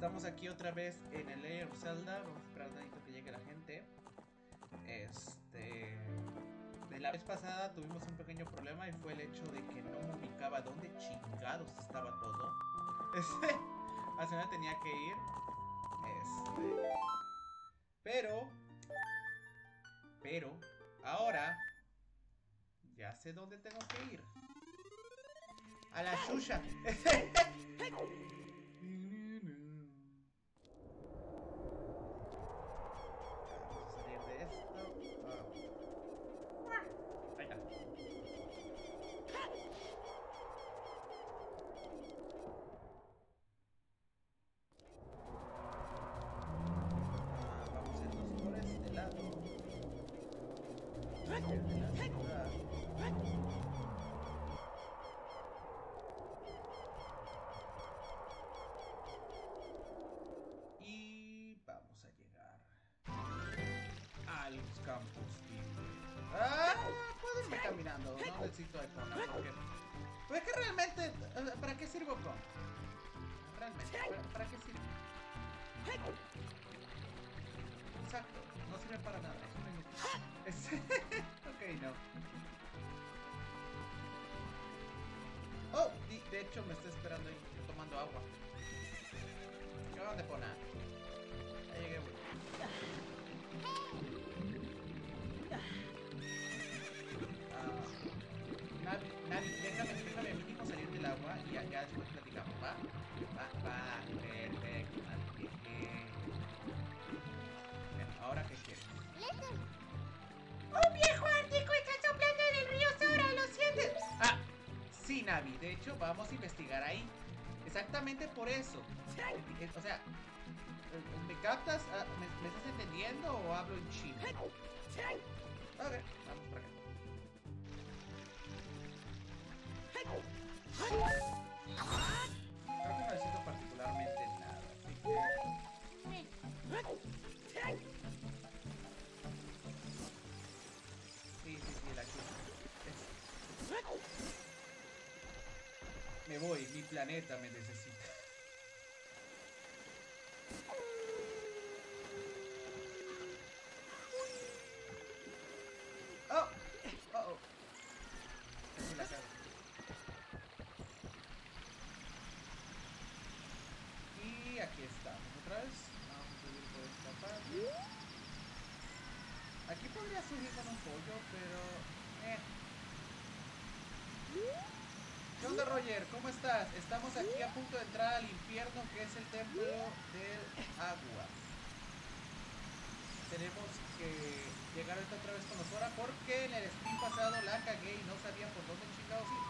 Estamos aquí otra vez en el Legend of Zelda. Vamos a esperar un ratito que llegue la gente. De la vez pasada tuvimos un pequeño problema y fue el hecho de que no me ubicaba dónde chingados estaba todo. Hacia dónde tenía que ir. Pero ahora ya sé dónde tengo que ir. A la Shusha. Vamos a salir de esto. Ahí está. Vamos a irnos por este lado. De la ciudad. Y vamos a llegar a los campos. Puedo irme caminando, no necesito de Kona. Pues que realmente, ¿para qué sirvo Kona? Realmente, ¿para qué sirve? Exacto, no sirve para nada, es un inútil. Ok, no. Oh, de hecho me está esperando ahí, tomando agua. ¿Qué van de Kona? Ya llegué, güey. Navi, déjame mínimo salir del agua y ya después platicamos, ¿va? Perfecto, Navi. Bien, ¿ahora qué quieres? ¡Un viejo ártico está soplando en el río Sora! ¿Lo sientes? Sí, Navi. De hecho, vamos a investigar ahí. Exactamente por eso. O sea, ¿me captas? ¿Me estás entendiendo o hablo en chino? Ok, vamos por acá. Creo que no necesito particularmente nada, así que... Sí, la chupa. Me voy, mi planeta me necesita. ¡Oh! ¡Oh! Casi la cago. Y aquí estamos otra vez. Vamos a subir por esta parte. Aquí podría subir con un pollo, pero... ¿Qué onda, Roger? ¿Cómo estás? Estamos aquí a punto de entrar al infierno, que es el templo del agua. Tenemos que llegar ahorita otra vez con Nosora porque en el stream pasado la cagué y no sabía por dónde chingados ir.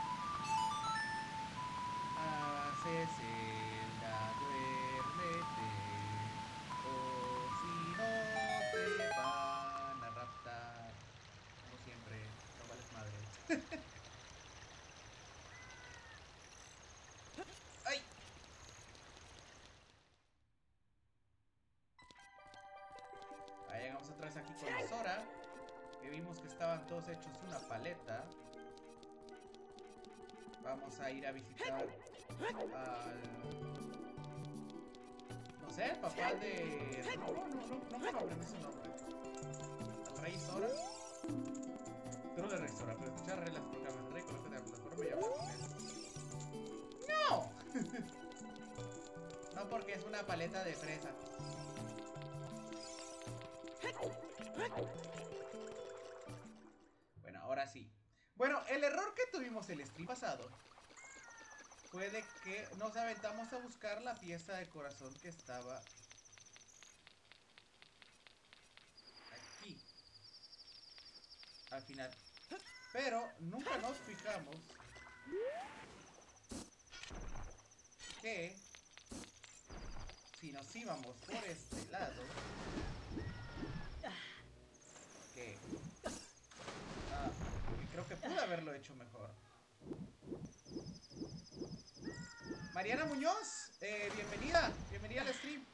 Cecilia, duérmete, o si no te van a raptar. Como siempre, no vales madre. ¡Ay! Ahí llegamos otra vez aquí con Nosora, que vimos que estaban todos hechos una paleta. Vamos a ir a visitar al... no sé, el papá de... No me aprendí su nombre. Al rey Sora. Creo de rey Sora, pero escuchar reglas programas rey con la plataforma y hablar con él. ¡No! No, porque es una paleta de fresa. Bueno, ahora sí. Bueno, el error que tuvimos el stream pasado fue de que nos aventamos a buscar la pieza de corazón que estaba aquí al final, pero nunca nos fijamos que si nos íbamos por este lado, que creo que pude haberlo hecho mejor. Mariana Muñoz, bienvenida al stream.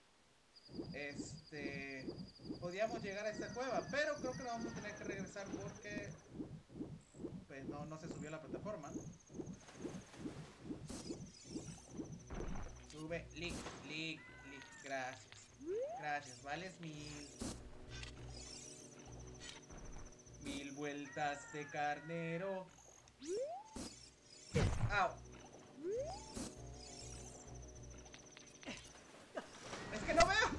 Podíamos llegar a esta cueva, pero creo que nos vamos a tener que regresar porque pues no se subió a la plataforma. Sube. Lick. Gracias. Gracias. Vales 1000. 1000 vueltas de carnero. ¡Au! ¡Es que no veo!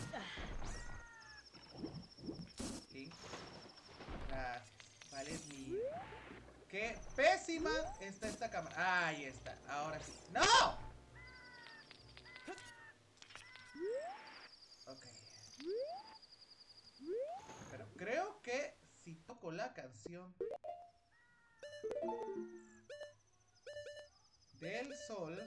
Link. Gracias. Vales 1000. ¡Qué pésima está esta cámara! Ahí está. Ahora sí. ¡No! Ok. Pero creo que si toco la canción del sol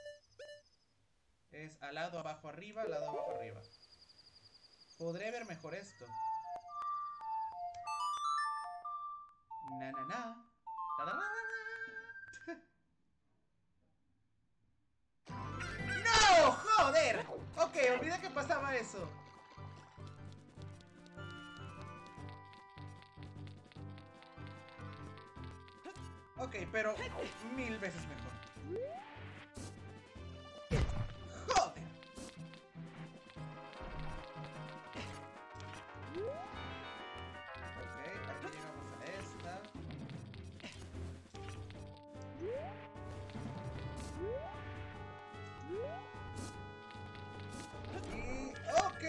es al lado abajo arriba, al lado abajo arriba. Podré ver mejor esto. Na na na. Ta, ta, ta, ta. ¡No! ¡Joder! Ok, olvidé que pasaba eso. Ok, pero 1000 veces mejor. ¡Joder! Ok, aquí llegamos a esta. Y... ¡ok!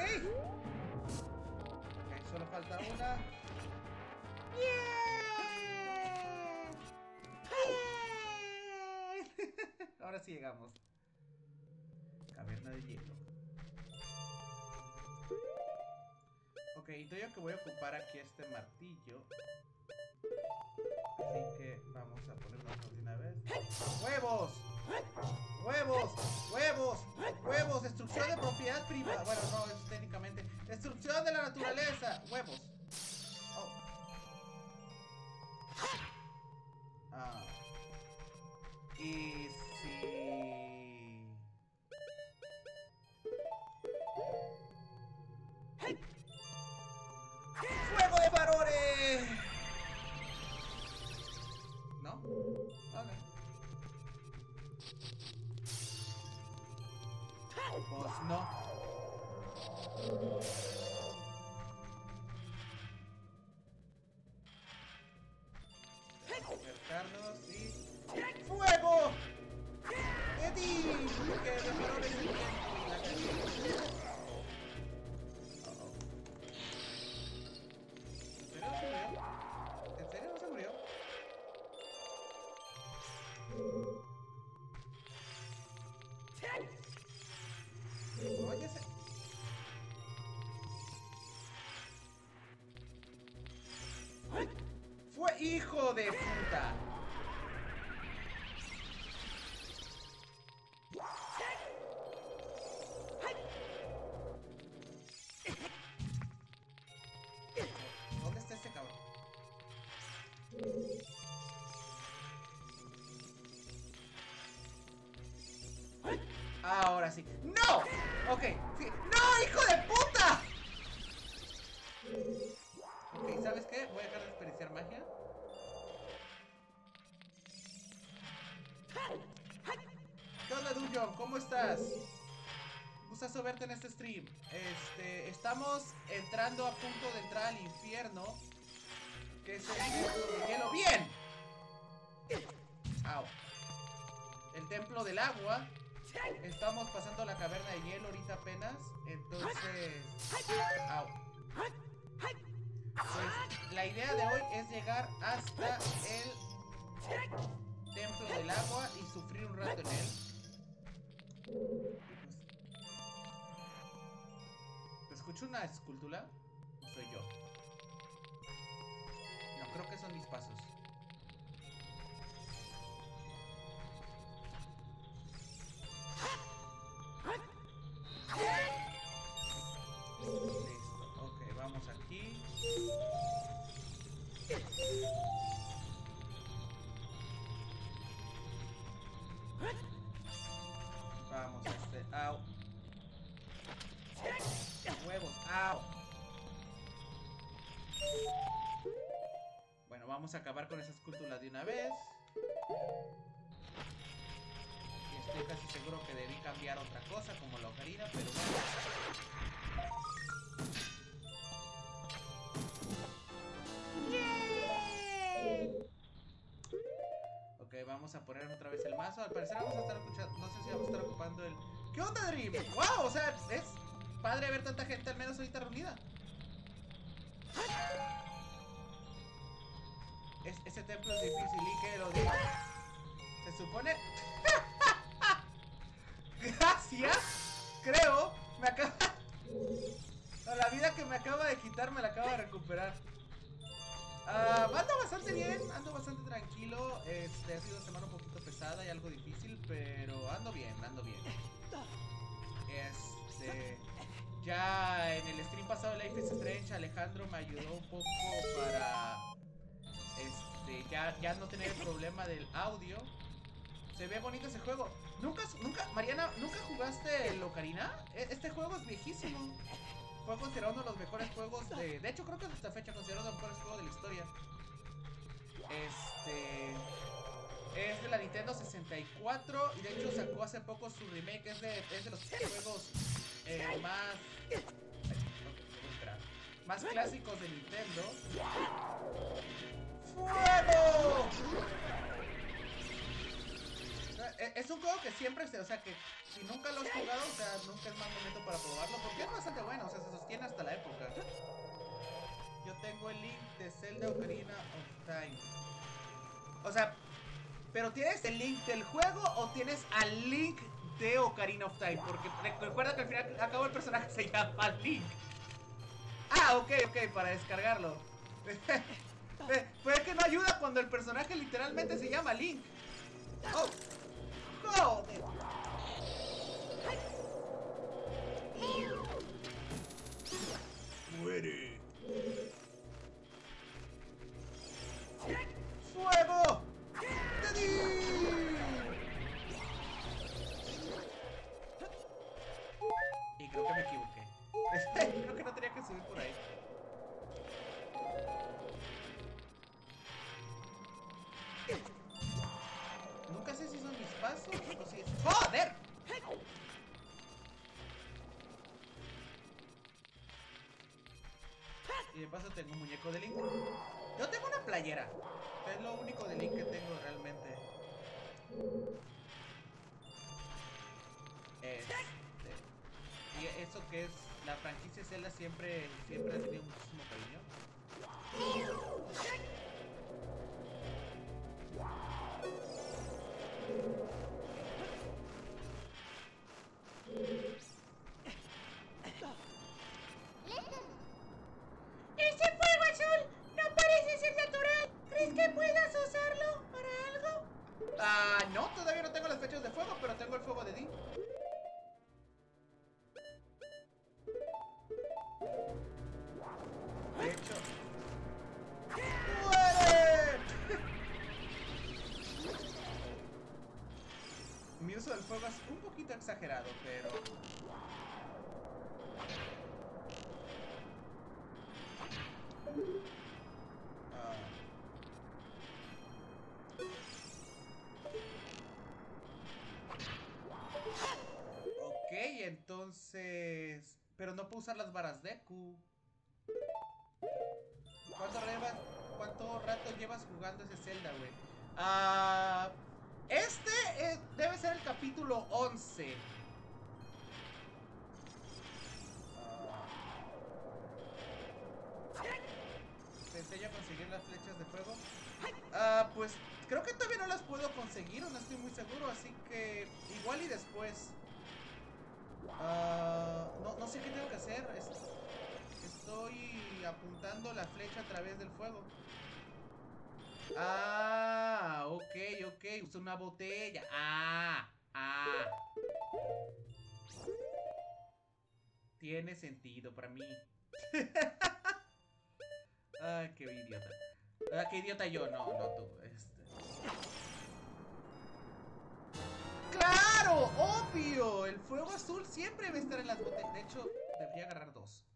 Ok, solo falta una. ¡Bien! ¡Bien! Ahora sí llegamos. Caverna de hielo. Ok, entonces yo que voy a ocupar aquí este martillo. Así que vamos a ponernos de una vez. ¡Huevos! ¡Huevos! ¡Huevos! ¡Huevos! ¡Destrucción de propiedad privada! Bueno, no, es técnicamente. ¡Destrucción de la naturaleza! ¡Huevos! Oh. Ah. Y si... ¡Fuego de faroles! ¿No? Ok. Pues no. Acercarnos y... ¡fuego! ¡Eddie! Que de faroles el viento y la calle. ¿En serio no se murió? Oye, ¡fue hijo de puta! ¿Dónde está este cabrón? Ahora sí. ¡No! Ok, sí. ¡No, hijo de puta! Ok, ¿sabes qué? Voy a dejar de desperdiciar magia. ¿Qué onda, Dungeon? ¿Cómo estás? Gustazo verte en este stream. Estamos entrando a punto de entrar al infierno, que es el templo de hielo. ¡Bien! Au. El templo del agua. Estamos pasando la caverna de hielo ahorita apenas. Entonces... au. Pues la idea de hoy es llegar hasta el templo del agua y sufrir un rato en él. ¿Te escucho una escultura? ¿O soy yo? No, creo que son mis pasos. Listo, ok, vamos aquí. Vamos a au. Huevos, au. Bueno, vamos a acabar con esa escultura de una vez. Y Estoy casi seguro que debí cambiar otra cosa como la ocarina, pero bueno. Ok, vamos a poner otra vez el mazo. Al parecer vamos a estar escuchando, no sé si vamos a estar ocupando el... ¿Qué onda, Dream? ¡Wow! O sea, es padre ver tanta gente al menos ahorita reunida. Ese templo es difícil y que lo diga. Se supone... Gracias. Creo. Me acaba... La vida que me acaba de quitar me la acaba de recuperar. Ando bastante bien, ando bastante tranquilo. Ha sido una semana un poquito pesada y algo difícil, pero ando bien, ando bien. Ya en el stream pasado de Life is Strange, Alejandro me ayudó un poco para ya no tener el problema del audio. Se ve bonito ese juego. Mariana, ¿nunca jugaste el Ocarina? Este juego es viejísimo. Fue considerado uno de los mejores juegos de hecho, creo que hasta fecha considerado uno de los mejores juegos de la historia. Es de la Nintendo 64 y de hecho sacó hace poco su remake. Es de los juegos más clásicos de Nintendo. ¡Fuego! Es un juego que siempre, o sea, que si nunca lo has jugado, o sea, nunca es mal momento para probarlo, porque es bastante bueno, o sea, se sostiene hasta la época. Yo tengo el link de Zelda Ocarina of Time. O sea, ¿pero tienes el link del juego o tienes al Link de Ocarina of Time? Porque recuerda que al final acabó el personaje se llama Link. Ah, ok, para descargarlo. Pues es que no ayuda cuando el personaje literalmente se llama Link. ¡Oh! ¡Joder! ¡Muere! ¡Fuego! ¡Te di! Y creo que me equivoqué. Creo que no tenía que subir por ahí. Nunca sé si son mis pasos o si es... ¡Joder! Y de paso tengo un muñeco de Link. Yo tengo una playera. Es lo único de Link que tengo realmente. Y eso que es la franquicia Zelda siempre ha tenido muchísimo cariño. ¡Ese fuego azul no parece ser natural! ¿Crees que puedas usarlo para algo? No, todavía no tengo las flechas de fuego, pero tengo el fuego de Di. De hecho... ¡muere! Mi uso del fuego es un poquito exagerado, pero... Ok, entonces... Pero no puedo usar las varas Deku. ¿Cuánto rato llevas jugando ese Zelda, güey? Debe ser el capítulo 11. ¿Te enseño a conseguir las flechas de fuego? Pues creo que todavía no las puedo conseguir, no estoy muy seguro, así que igual y después. No sé qué tengo que hacer. Estoy apuntando la flecha a través del fuego. Ok. Usa una botella. Tiene sentido para mí. Qué idiota. Qué idiota yo, no tú. ¡Claro! ¡Obvio! El fuego azul siempre debe estar en las botellas. De hecho, debería agarrar dos.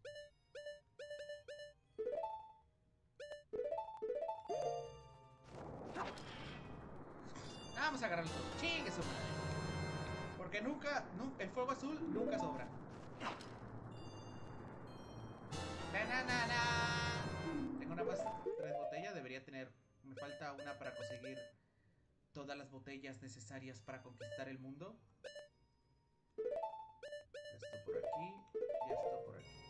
Vamos a agarrar los dos. ¡Chingue su madre! Porque nunca, el fuego azul nunca sobra. Tengo nada más 3 botellas, debería tener. Me falta una para conseguir todas las botellas necesarias para conquistar el mundo. Esto por aquí y esto por aquí.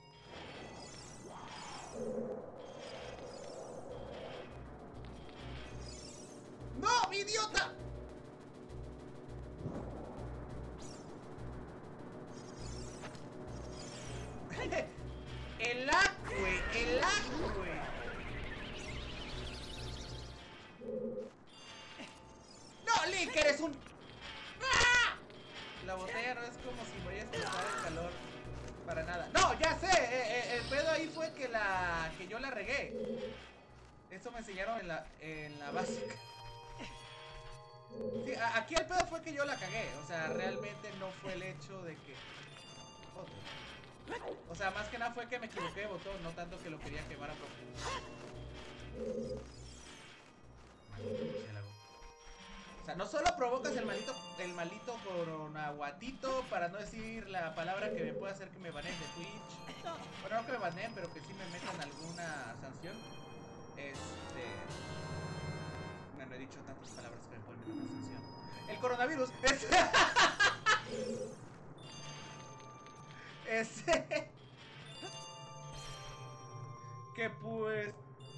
¡No, idiota! El lag, güey, el lag, güey. No, Link, eres un... ¡Ah! La botella no es como si voy a explotar el calor. Para nada. No, ya sé. El pedo ahí fue que yo la regué. Eso me enseñaron en la básica. Sí, aquí el pedo fue que yo la cagué. O sea, realmente no fue el hecho de que... O sea, más que nada fue que me equivoqué de botón, no tanto que lo quería quemar a propósito. O sea, no solo provocas el malito coronaguatito, para no decir la palabra que me puede hacer que me baneen de Twitch. Bueno, no que me baneen, pero que sí me metan alguna sanción. Bueno, he dicho tantas palabras que me pueden meter una sanción. El coronavirus. Que pues...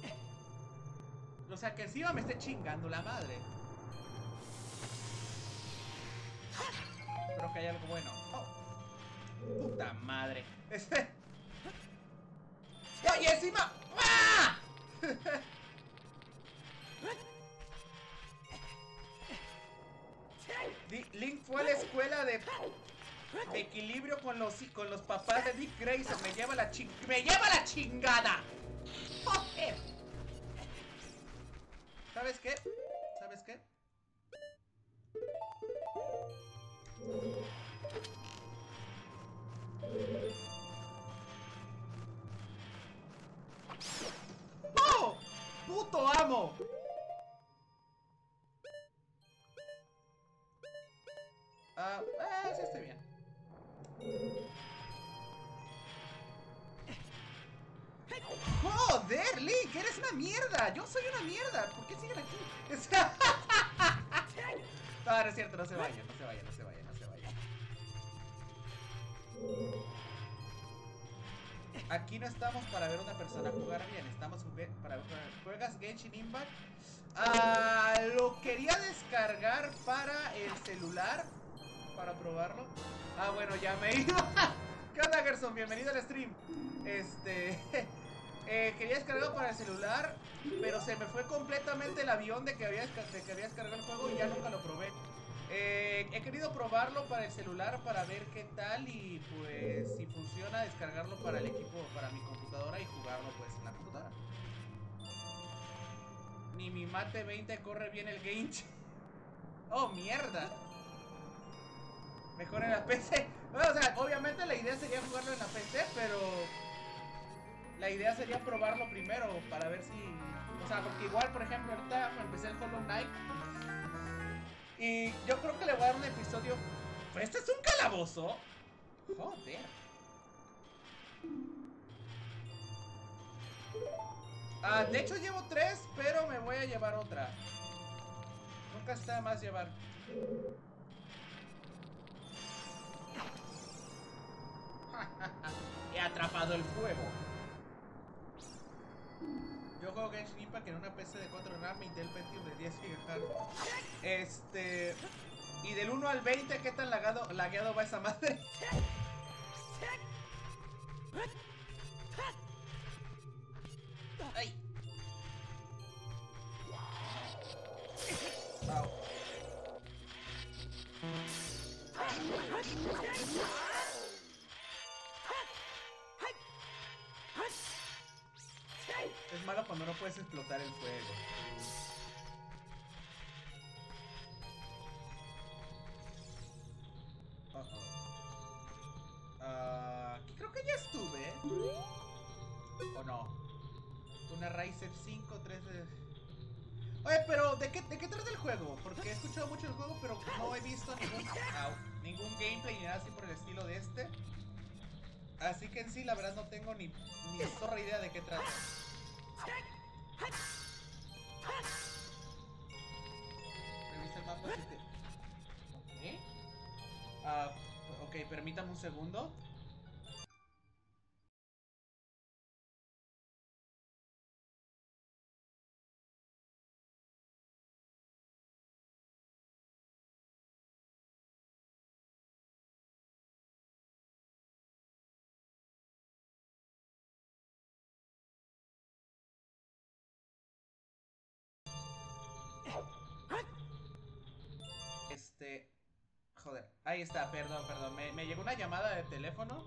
O sea, que encima me esté chingando la madre. Creo que hay algo bueno. Oh. Puta madre. ¡No! ¡Y encima! ¡Ah! Link fue a la escuela de equilibrio con los papás de Dick Grayson. Me lleva la chingada. ¡Joder! ¿Sabes qué? ¿Sabes qué? ¡Oh! ¡Puto amo! Sí estoy bien. ¡Joder, Link! ¡Eres una mierda! ¡Yo soy una mierda! ¿Por qué siguen aquí? No, no es cierto, no se vayan, no se vayan, no se vayan, no se vayan. Aquí no estamos para ver a una persona jugar bien, estamos para ver. ¿Juegas Genshin Impact? Lo quería descargar para el celular, para probarlo. Bueno, ya me iba. ¿Qué onda, Gerson? Bienvenido al stream. Quería descargarlo para el celular, pero se me fue completamente el avión de que había descargado el juego y ya nunca lo probé. He querido probarlo para el celular para ver qué tal y pues si funciona descargarlo para el equipo, para mi computadora y jugarlo pues en la computadora. Ni mi Mate 20 corre bien el Genshin. Oh, mierda. Mejor en la PC. Bueno, o sea, obviamente la idea sería jugarlo en la PC, pero la idea sería probarlo primero para ver si... O sea, porque igual, por ejemplo, ahorita empecé el Hollow Knight y yo creo que le voy a dar un episodio... ¿Este es un calabozo? Joder. De hecho llevo 3, pero me voy a llevar otra. Nunca está de más llevar. He atrapado el fuego. Yo juego Genshin Impact en una PC de 4 RAM, Intel Pentium de 10 GHz. Y del 1 al 20, ¿qué tan lagueado va esa madre? ¡Ay! Wow. Es malo cuando no puedes explotar el fuego. Aquí creo que ya estuve. ¿O no? Una Ryzen 5 13. Oye, pero ¿de qué trata el juego? Porque he escuchado mucho el juego, pero no he visto ningún gameplay ni nada así por el estilo de este. Así que en sí, la verdad, no tengo ni zorra idea de qué trata. Revisa el mapa si te... Ok, permítame un segundo. Joder, ahí está, perdón. Me llegó una llamada de teléfono.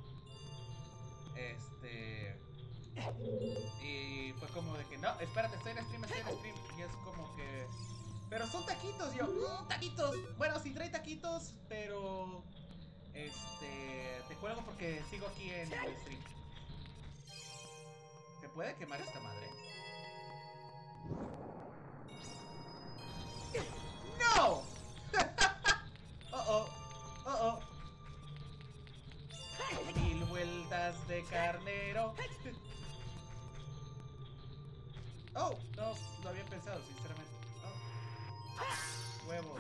Y fue como de que, no, espérate, estoy en stream. Y es como que... Pero son taquitos, yo, taquitos. Bueno, sí trae taquitos, pero... te cuelgo porque sigo aquí en el stream. ¿Se puede quemar esta madre? ¡No! Oh. 1000 vueltas de carnero. Oh, no lo había pensado, sinceramente. Oh. Huevos.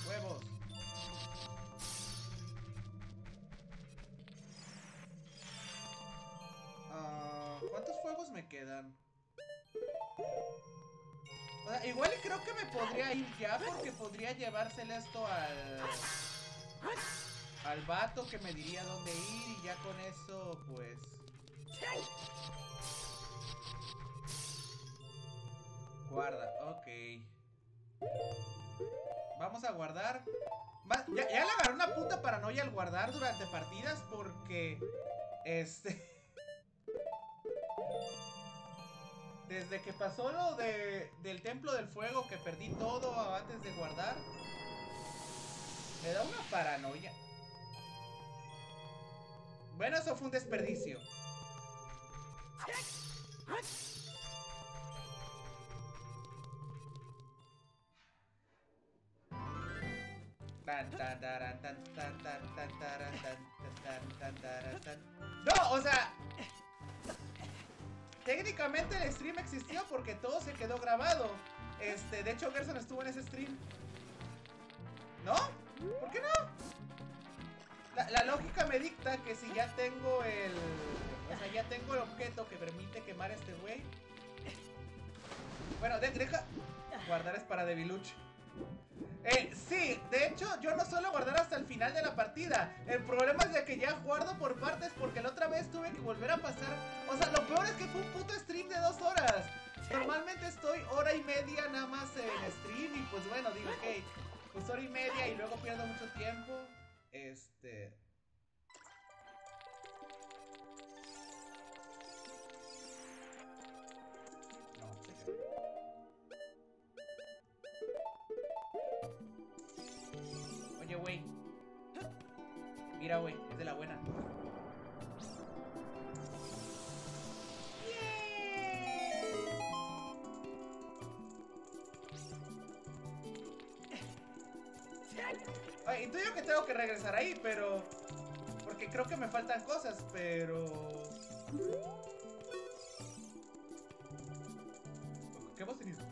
¿Cuántos fuegos me quedan? O sea, igual creo que me podría ir ya, porque podría llevársele esto al vato que me diría dónde ir, y ya con eso, pues... Guarda, ok. Vamos a guardar. Ya le agarré una puta paranoia al guardar durante partidas, porque... Desde que pasó lo del Templo del Fuego, que perdí todo antes de guardar, me da una paranoia. Bueno, eso fue un desperdicio. No, o sea, técnicamente el stream existió porque todo se quedó grabado. De hecho, Gerson estuvo en ese stream. ¿No? ¿Por qué no? La lógica me dicta que si ya tengo ya tengo el objeto que permite quemar a este güey. Bueno, deja. Guardar es para Debiluch. Sí, de hecho, yo no suelo guardar hasta el final de la partida. El problema es de que ya guardo por partes, porque la otra vez tuve que volver a pasar. O sea, lo peor es que fue un puto stream de 2 horas. Normalmente estoy hora y media nada más en stream. Y pues bueno, digo, ok, pues hora y media y luego pierdo mucho tiempo. No, sé qué. Oye, güey. Mira, güey, es de la buena. Ay, intuyo que tengo que regresar ahí, pero... Porque creo que me faltan cosas, pero... ¿Qué voz tenías?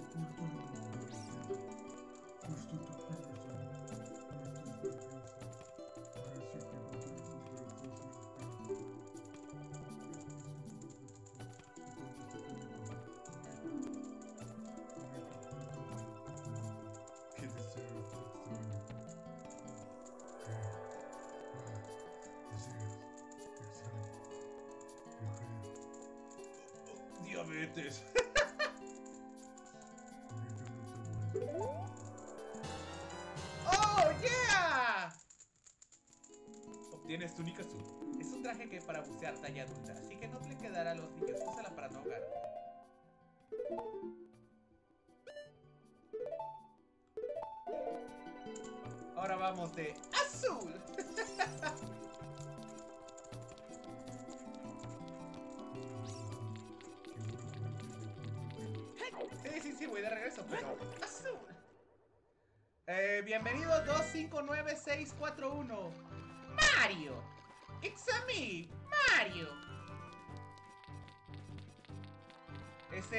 Diabetes. ¡Oh, yeah! Obtienes túnica azul. Es un traje que para bucear talla adulta, así que no le quedará a los niños. Úsala para no ahogar. Ahora vamos de azul. Sí, güey. voy de regreso, pero azul. Bienvenido 259641. Mario. It's a me, Mario. Es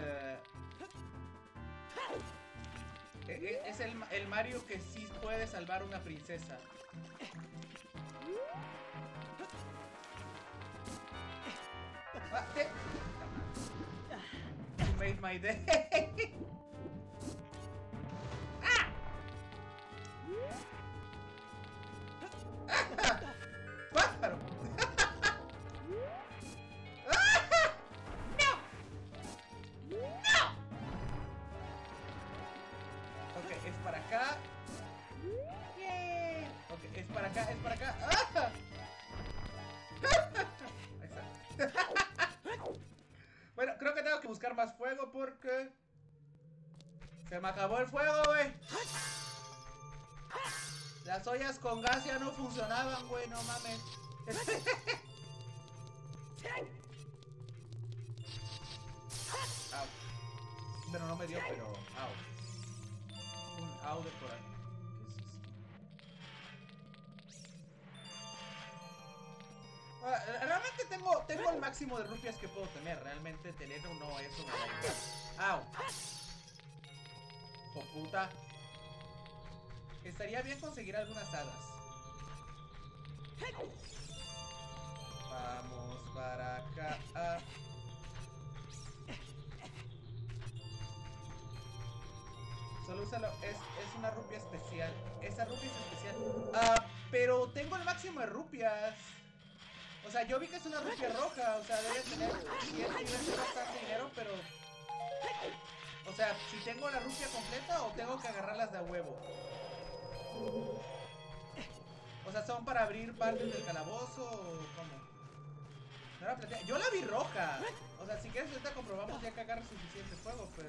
el Mario que sí puede salvar una princesa. You made my day. ¡Ah! ¡Pájaro! ¡No! ¡No! Ok, es para acá. Yeah. Ok, es para acá, es para acá. ¡Ah! Ahí está. Bueno, creo que tengo que buscar más fuego porque se me acabó el fuego, güey. Las ollas con gas ya no funcionaban, güey, no mames. Au. Bueno, no me dio, pero au. Un au de por aquí. ¿Qué es eso? Realmente tengo el máximo de rupias que puedo tener. Realmente tener o no eso me da igual. Au. ¡Oh, puta! Estaría bien conseguir algunas hadas. Vamos para acá. Solo úsalo. Es una rupia especial. Esa rupia es especial. Pero tengo el máximo de rupias. O sea, yo vi que es una rupia roja. O sea, debe tener bastante dinero, pero... O sea, si tengo la rupia completa o tengo que agarrarlas de a huevo. O sea, ¿son para abrir partes del calabozo o cómo? No era plateada. Yo la vi roja. O sea, si quieres ahorita comprobamos ya que agarre suficiente fuego, pero...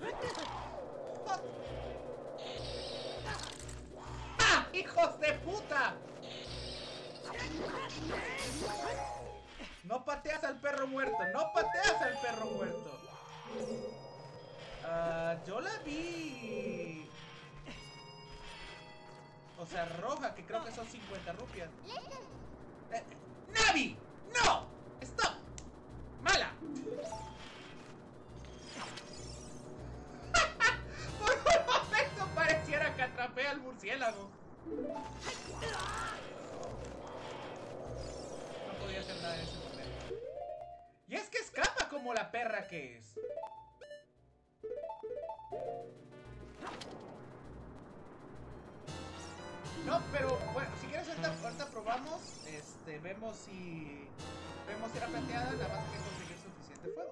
¡Ah! ¡Hijos de puta! No pateas al perro muerto. No pateas al perro muerto. Yo la vi... O sea, roja, que creo que son 50 rupias. ¡Navi! ¡No! ¡Stop! ¡Mala! Por un momento pareciera que atrapé al murciélago. No podía hacer nada en ese momento. Y es que escapa como la perra que es. No, pero bueno, si quieres ahorita probamos, vemos si era plateada, nada más que conseguir suficiente fuego.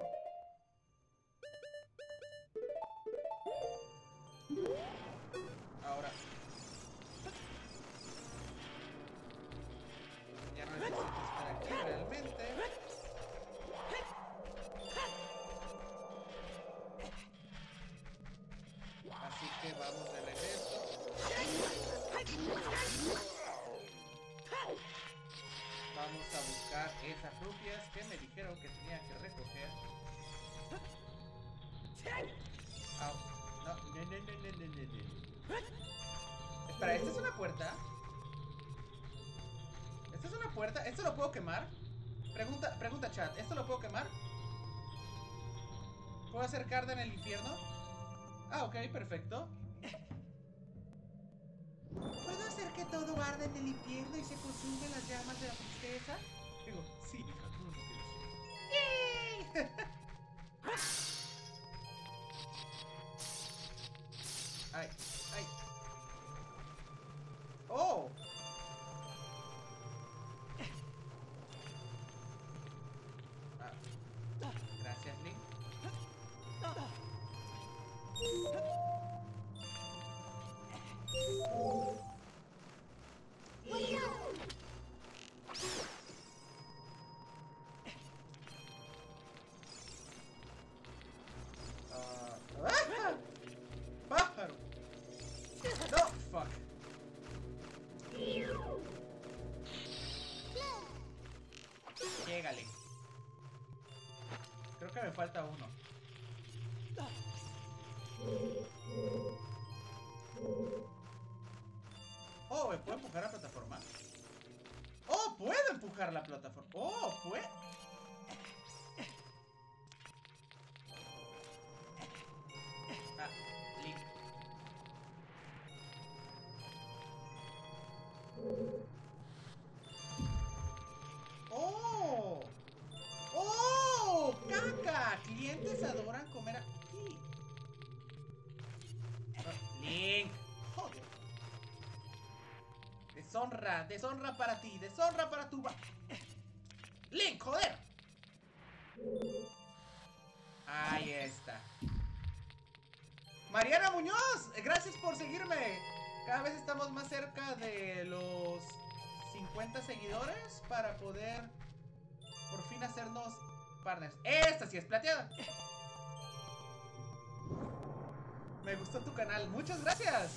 Ahora. Ya no necesito estar aquí realmente. Así que vamos de regreso. Vamos a buscar esas rupias que me dijeron que tenía que recoger. Au. No. Espera, ¿esta es una puerta? ¿Esta es una puerta? ¿Esto lo puedo quemar? Pregunta chat, ¿esto lo puedo quemar? ¿Puedo hacer carga en el infierno? Ah, ok, perfecto. ¿Puedo hacer que todo arde en el infierno y se consumen las llamas de la tristeza? Digo, sí, hija, tú no quieres. ¡Yay! ¡Ay! ¡Ay! ¡Oh! Gracias, Link. ¡Pájaro! ¡No! ¡Fuck! Llégale. Creo que me falta uno. Oh, ¿me puedo empujar la plataforma? Oh, puedo empujar la plataforma. Oh, puedo. Ah, Link. ¡Oh! ¡Oh! ¡Caca! Clientes adoran comer aquí. Link. Joder. Deshonra, deshonra para ti, deshonra para tu... Link, joder. Ahí está. Mariana Muñoz, gracias por seguirme. Cada vez estamos más cerca de los 50 seguidores para poder por fin hacernos partners. Esta sí es plateada. Me gustó tu canal, muchas gracias.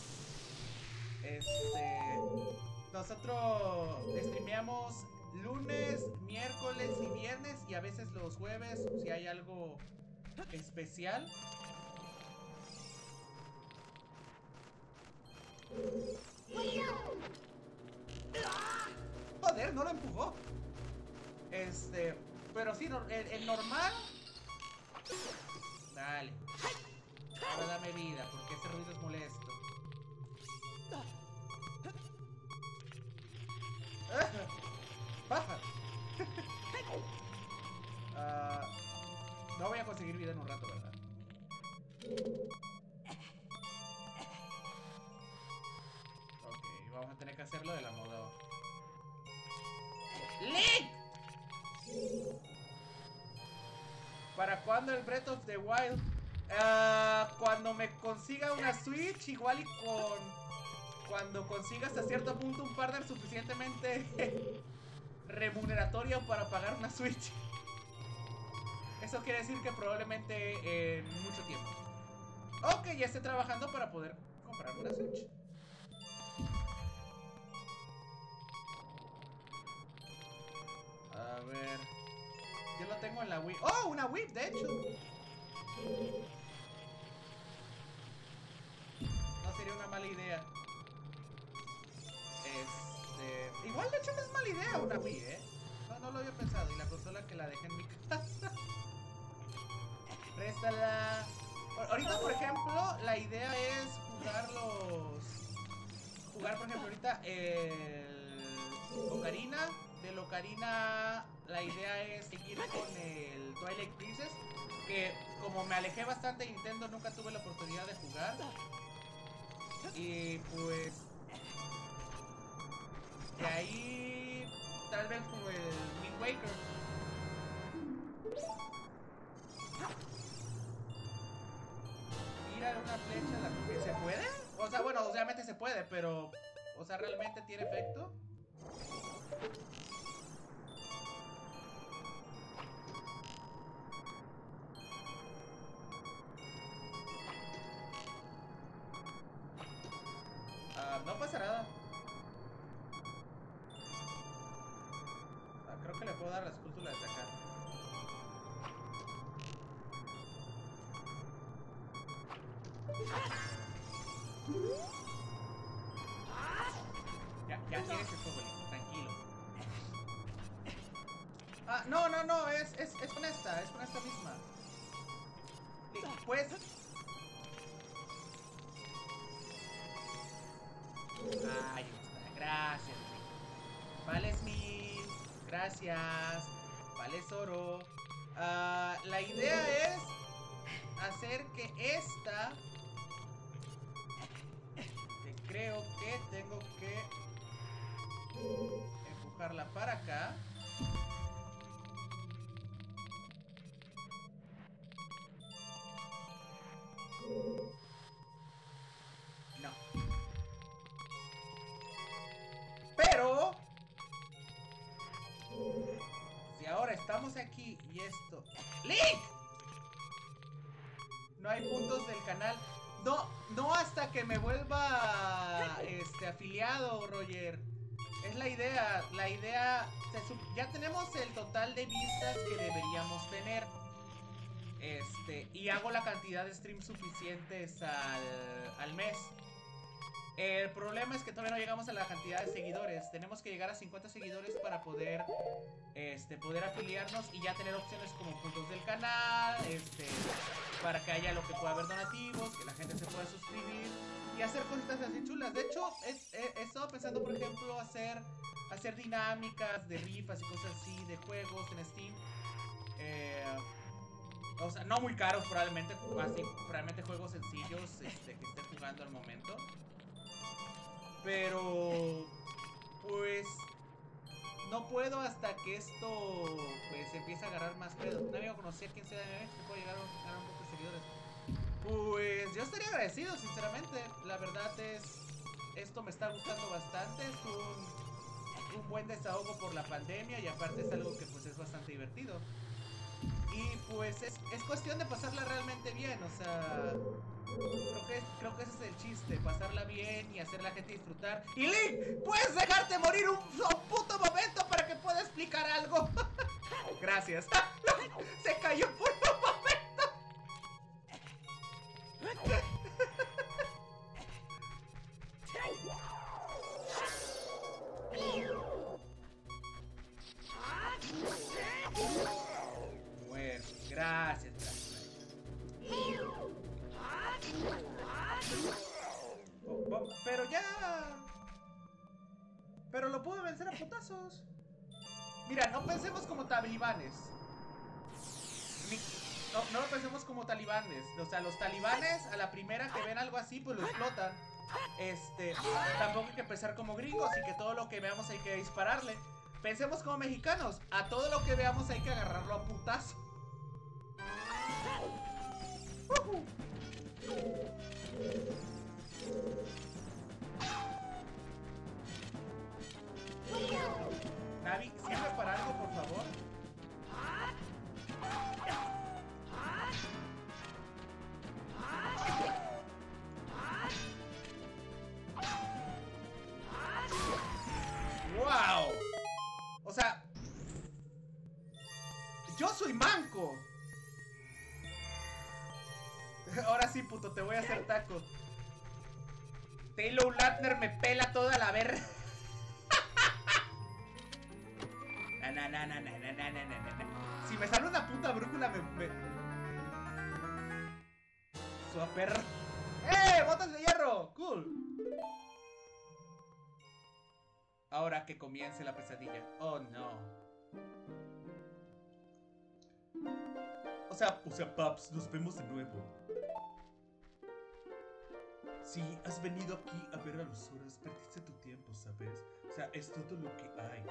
Nosotros streameamos lunes, miércoles y viernes y a veces los jueves si hay algo especial. Joder, no lo empujó. Pero sí, el normal. Dale. Ahora dame vida, porque ese ruido es molesto. Baja. No voy a conseguir vida en un rato, ¿verdad? Ok, vamos a tener que hacerlo de la moda. ¡Link! ¿Para cuándo el Breath of the Wild? Cuando me consiga una Switch, igual y cuando consigas a cierto punto un partner suficientemente remuneratorio para pagar una Switch. Eso quiere decir que probablemente en mucho tiempo. Ok, ya estoy trabajando para poder comprar una Switch. A ver. Yo lo tengo en la Wii. ¡Oh! Una Wii, de hecho. No sería una mala idea. Igual de hecho no es mala idea una Wii, ¿eh? No lo había pensado. Y la consola que la dejé en mi casa. Préstala. Ahorita, por ejemplo, la idea es jugar, por ejemplo, ahorita el Ocarina. Del Ocarina, la idea es seguir con el Twilight Princess. Que como me alejé bastante de Nintendo, nunca tuve la oportunidad de jugar. Y pues de ahí tal vez como el Wind Waker. Tira una flecha, ¿se puede? O sea, bueno, obviamente se puede, pero o sea, ¿realmente tiene efecto? No pasa nada. Creo que le puedo dar la escultura de atacar. Ya tienes el fuego, tranquilo. No, es con esta misma. Pues... Ahí está, gracias. Vale, Smith, gracias. Vale, Zoro. La idea es hacer que esta... Que creo que tengo que empujarla para acá. No. Pero si ahora estamos aquí y esto... ¡Link! No hay puntos del canal. No hasta que me vuelva afiliado, Roger. Es la idea. La idea... Ya tenemos el total de vistas que deberíamos tener. Y hago la cantidad de streams suficientes al mes. El problema es que todavía no llegamos a la cantidad de seguidores. Tenemos que llegar a 50 seguidores para poder afiliarnos y ya tener opciones como puntos del canal, para que haya lo que pueda haber donativos, que la gente se pueda suscribir y hacer cositas así chulas. De hecho, he estado pensando, por ejemplo, hacer dinámicas de rifas y cosas así de juegos en Steam. O sea, no muy caros probablemente, así, probablemente juegos sencillos que esté jugando al momento. Pero pues no puedo hasta que esto pues empiece a agarrar más pedo. Un amigo conocía a quien sea de MMX que puede llegar a ganar un poco de seguidores. Pues yo estaría agradecido, sinceramente. La verdad esto me está gustando bastante. Es un buen desahogo por la pandemia y aparte es algo que pues es bastante divertido. Y pues es cuestión de pasarla realmente bien, o sea, creo que ese es el chiste, pasarla bien y hacer a la gente disfrutar. Y Link, ¿puedes dejarte morir un puto momento para que pueda explicar algo? Gracias. Se cayó por un momento. Bueno, gracias. Pero ya. Pero lo puedo vencer a putazos. Mira, no pensemos como talibanes. No lo pensemos como talibanes. O sea, los talibanes a la primera que ven algo así, pues lo explotan. Tampoco hay que pensar como gringos y que todo lo que veamos hay que dispararle. Pensemos como mexicanos. A todo lo que veamos hay que agarrarlo a putazo. Navi, sirve para algo, por favor. ¡Wow! O sea, yo soy manco. Ahora sí, puto, te voy a hacer taco. Taylor Lautner me pela toda la verga. Si me sale una puta brújula, Super. ¡Botas de hierro! ¡Cool! Ahora que comience la pesadilla. Oh, no. O sea, Paps, nos vemos de nuevo. Si has venido aquí a ver a los horas, perdiste tu tiempo, ¿sabes? O sea, es todo lo que hay.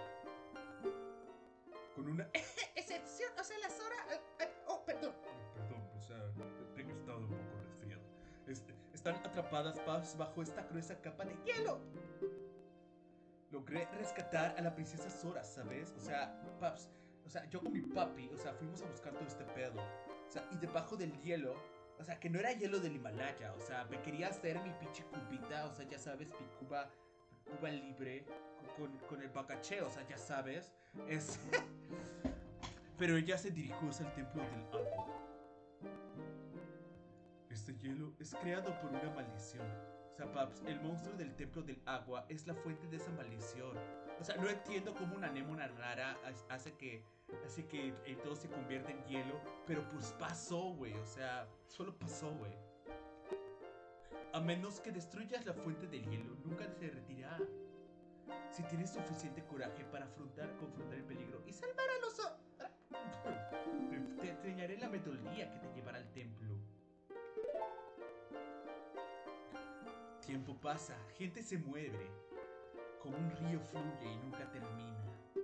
Con una excepción, o sea, las horas... oh, perdón. Perdón, o sea, tengo estado un poco resfriado. Están atrapadas, Paps, bajo esta gruesa capa de hielo. Logré rescatar a la princesa Sora, ¿sabes? O sea, Paps, o sea, yo con mi papi, o sea, fuimos a buscar todo este pedo. O sea, y debajo del hielo, o sea, que no era hielo del Himalaya, o sea, me quería hacer mi pinche cubita, o sea, ya sabes, mi cuba libre con el bacaché, o sea, ya sabes. Pero ella se dirigió hacia el templo del agua. Este hielo es creado por una maldición. O sea, Paps, el monstruo del templo del agua es la fuente de esa maldición. O sea, no entiendo cómo una anémona rara hace que todo se convierta en hielo. Pero pues pasó, güey. O sea, solo pasó, güey. A menos que destruyas la fuente del hielo, nunca se derretirá. Si tienes suficiente coraje para confrontar el peligro y salvar a los... Te enseñaré la metodología que te llevará al templo. Tiempo pasa, gente se mueve, como un río fluye y nunca termina.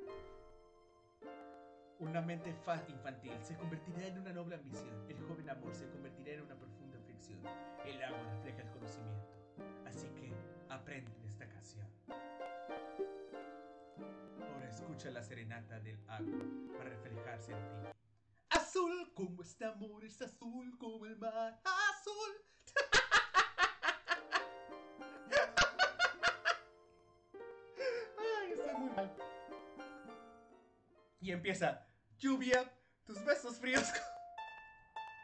Una mente infantil se convertirá en una noble ambición. El joven amor se convertirá en una profunda aflicción. El agua refleja el conocimiento. Así que aprende esta canción. Ahora escucha la serenata del agua para reflejarse en ti. Azul como este amor, es azul como el mar azul. Ay, estoy muy mal. Y empieza. Lluvia, tus besos fríos.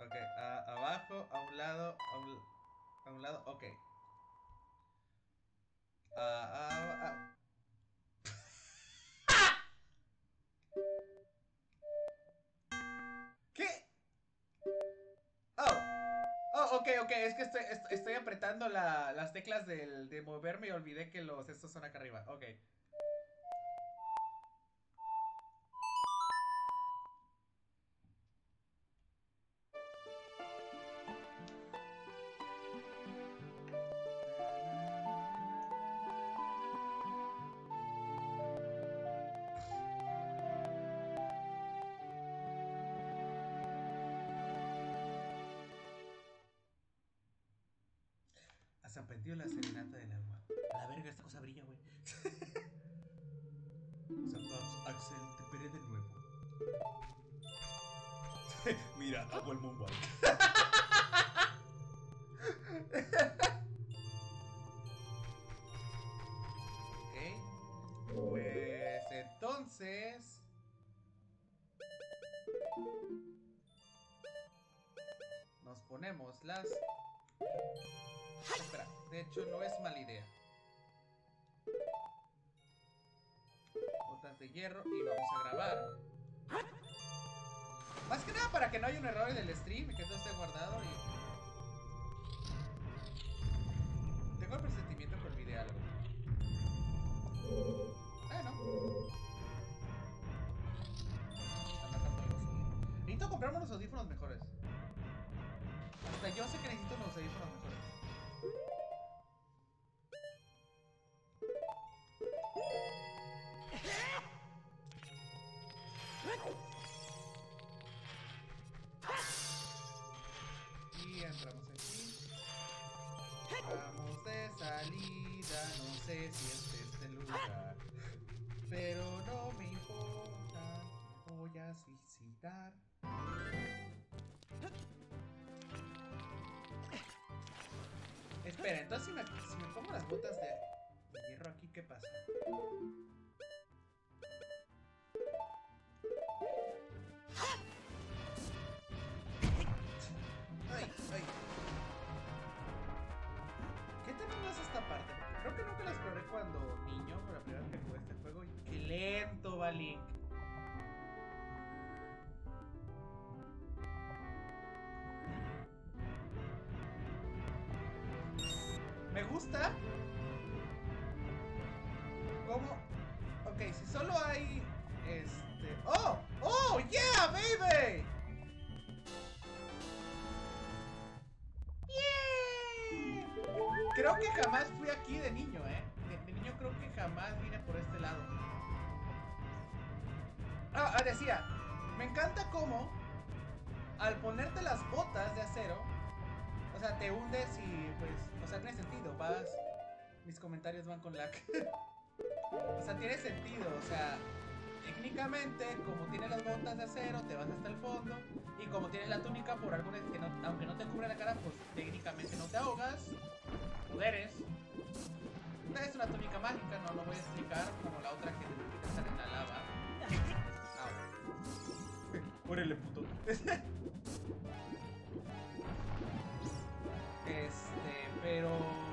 Ok, abajo, a un lado, a un lado, ok. ¿Qué? Oh, oh, ok, es que estoy apretando las teclas de moverme y olvidé que estos son acá arriba, ok. Hasta aprendió la serenata del agua. A la verga, esta cosa brilla, güey. Zapaps, Axel, te veré de nuevo. Mira, hago el moonwalk. Ok. Pues entonces... nos ponemos las... Espera, de hecho no es mala idea. Botas de hierro y vamos a grabar. Más que nada para que no haya un error en el stream y que todo esté guardado y... tengo el presentimiento que olvidé algo. Bueno. Están matando los audífonos. Necesito comprarme unos audífonos mejores. O sea, yo sé que necesito unos audífonos mejores. Y entramos aquí. Vamos de salida, no sé si es este lugar, pero no me importa, me voy a suicidar. Espera, entonces si me pongo las botas de hierro aquí, ¿qué pasa? Ay, ay. ¿Qué tenemos esta parte? Porque creo que nunca la exploré cuando niño, por la primera vez que jugué este juego. Y qué lento va Link. Me gusta cómo... ok, si solo hay... ¡oh! ¡Oh! ¡Yeah, baby! ¡Yeah! Creo que jamás fui aquí de niño, ¿eh? De niño creo que jamás vine por este lado. Decía, me encanta cómo al ponerte las botas de acero, o sea, te hundes y pues, o sea, tiene sentido, vas... mis comentarios van con lag. O sea, tiene sentido, o sea, técnicamente, como tienes las botas de acero, te vas hasta el fondo. Y como tienes la túnica, por alguna que no, aunque no te cubre la cara, pues técnicamente no te ahogas. Poderes. Es una túnica mágica, no lo voy a explicar, como la otra que necesita estar en la lava. Muérele, puto. Pero...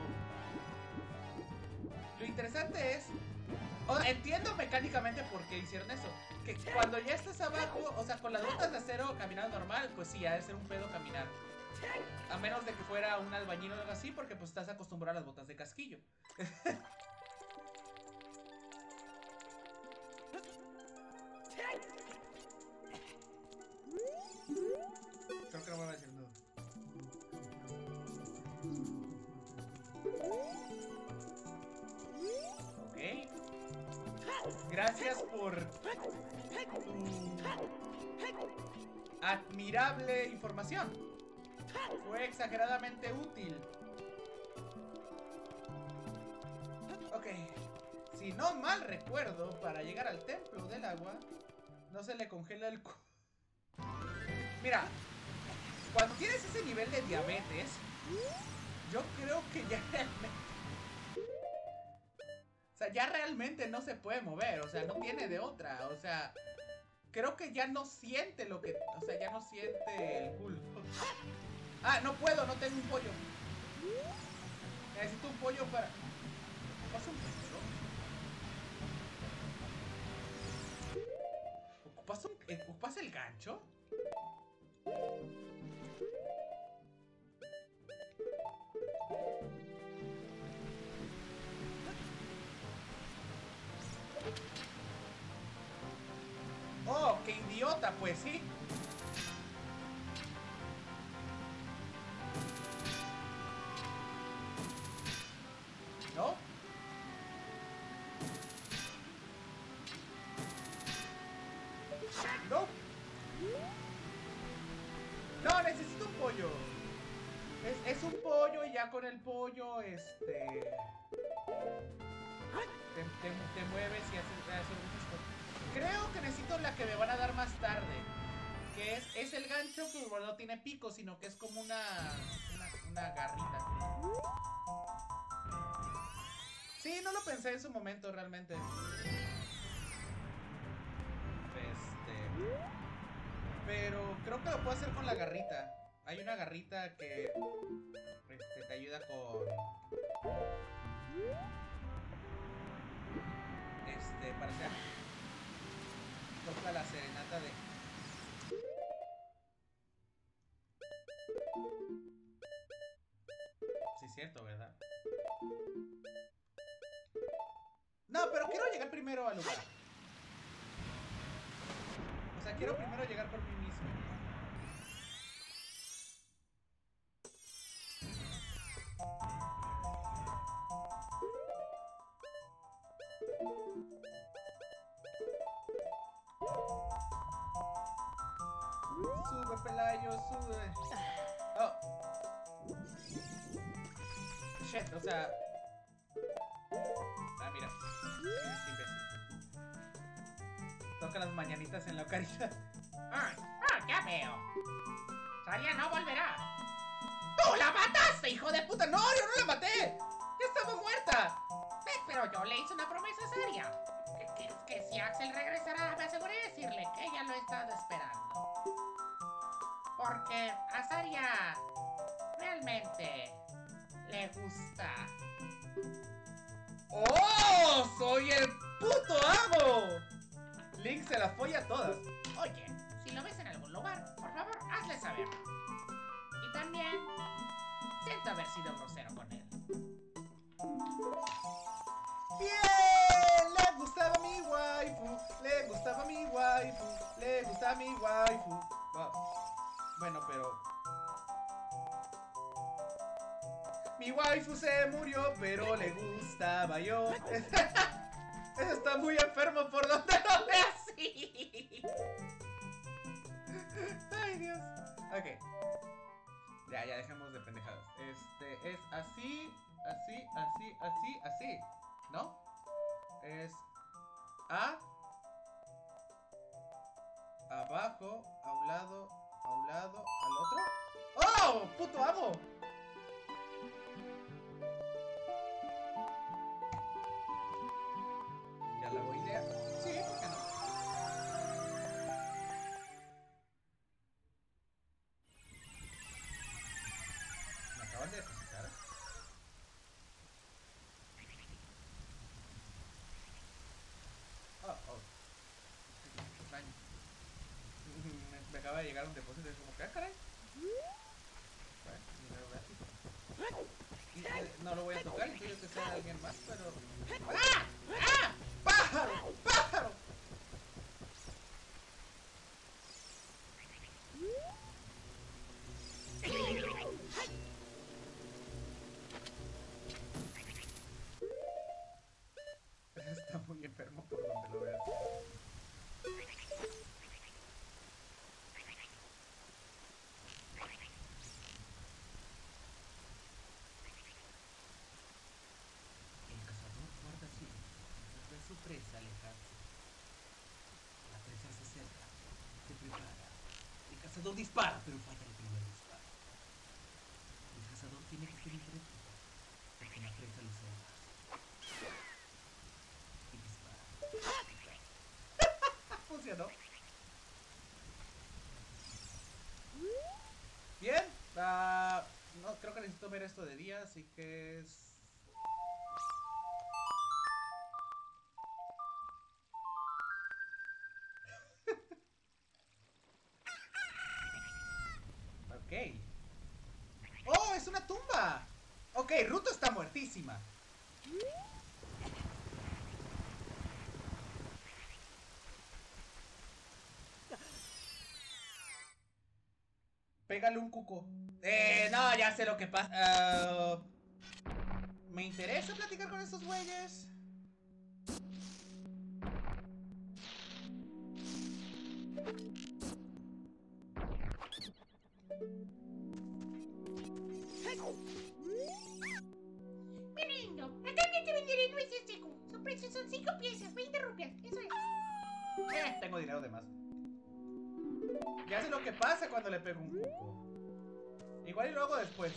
lo interesante es... entiendo mecánicamente por qué hicieron eso. Que cuando ya estás abajo, o sea, con las botas de acero caminando normal, pues sí, ha de ser un pedo caminar. A menos de que fuera un albañil o algo así, porque pues estás acostumbrado a las botas de casquillo. Creo que no voy a decir nada. Ok. Gracias por tu admirable información. Fue exageradamente útil. Ok. Si no mal recuerdo, para llegar al templo del agua, no se le congela el Mira, cuando tienes ese nivel de diabetes, yo creo que ya realmente... o sea, ya realmente no se puede mover, o sea, no tiene de otra, o sea... creo que ya no siente lo que... O sea, ya no siente el pulso. Ah, no puedo, no tengo un pollo. Necesito un pollo para... ¿Ocupas un gancho? ¿Ocupas el gancho? Oh, qué idiota, pues sí. ¿No? No. No, necesito un pollo. Es un pollo y ya con el pollo, te mueves y haces muchas cosas. Creo que necesito la que me van a dar más tarde. Que es el gancho, pero bueno, no tiene pico, sino que es como una garrita. Sí, no lo pensé en su momento realmente. Pero creo que lo puedo hacer con la garrita. Hay una garrita que te ayuda con... para hacer... Toca la serenata de... Sí, es cierto, ¿verdad? No, pero quiero llegar primero al lugar. O sea, quiero primero llegar por mí mismo. Sube, Pelayo, sube. Oh. Shit, o sea... Ah, mira. Este imbécil. Toca las mañanitas en la ocarina. Ya veo. Saria no volverá. ¡Tú la mataste, hijo de puta! ¡No, yo no la maté! ¡Ya estaba muerta! Pero yo le hice una promesa a Saria. Que si Axel regresará, me aseguré de decirle que ella lo ha estado esperando. Porque a Saria realmente le gusta. ¡Oh! ¡Soy el puto amo! Link se la folla a todas. Oye, si lo ves en algún lugar, por favor, hazle saber. Y también, siento haber sido grosero con él. ¡Bien! Le gustaba mi waifu. Le gustaba mi waifu. Le gustaba mi waifu. Wow. Bueno, pero... Mi waifu se murió, pero le gustaba yo. Eso está muy enfermo por donde lo veas. Sí. Ay, Dios. Ok. Ya dejemos de pendejadas. Es así, así, así, así, así. ¿No? Es abajo, a un lado, al otro. ¡Oh! ¡Puto amo! Ya la voy idea. Sí, ¿por qué no? Me acaban de depositar. Oh. Extraño. Me acaba de llegar un depósito y es como, ¿qué caray? Bueno, no lo voy a tocar, intuyo que sea alguien más, pero... ¡Ah! ¡Ah! ¡Pájaro! ¡Pájaro! Está muy enfermo por donde lo veas. El cazador guarda silencio mientras ve su presa alejarse. La presa se acerca, se prepara. El cazador dispara, pero falla el primer disparo. El cazador tiene que ser intrépido, porque la presa lo observa. Y dispara. Funcionó. No, creo que necesito ver esto de día, así que es... Ok. ¡Oh, es una tumba! Ok, Ruto está muertísima. Pégale un cuco. No, ya sé lo que pasa. Me interesa platicar con estos güeyes. Mi lindo, acá también te venderé nueces seco. Su precio son 5 piezas, 20 rupias. Eso es. Tengo dinero de más. Ya sé lo que pasa cuando le pego un cuco. Igual y lo hago después.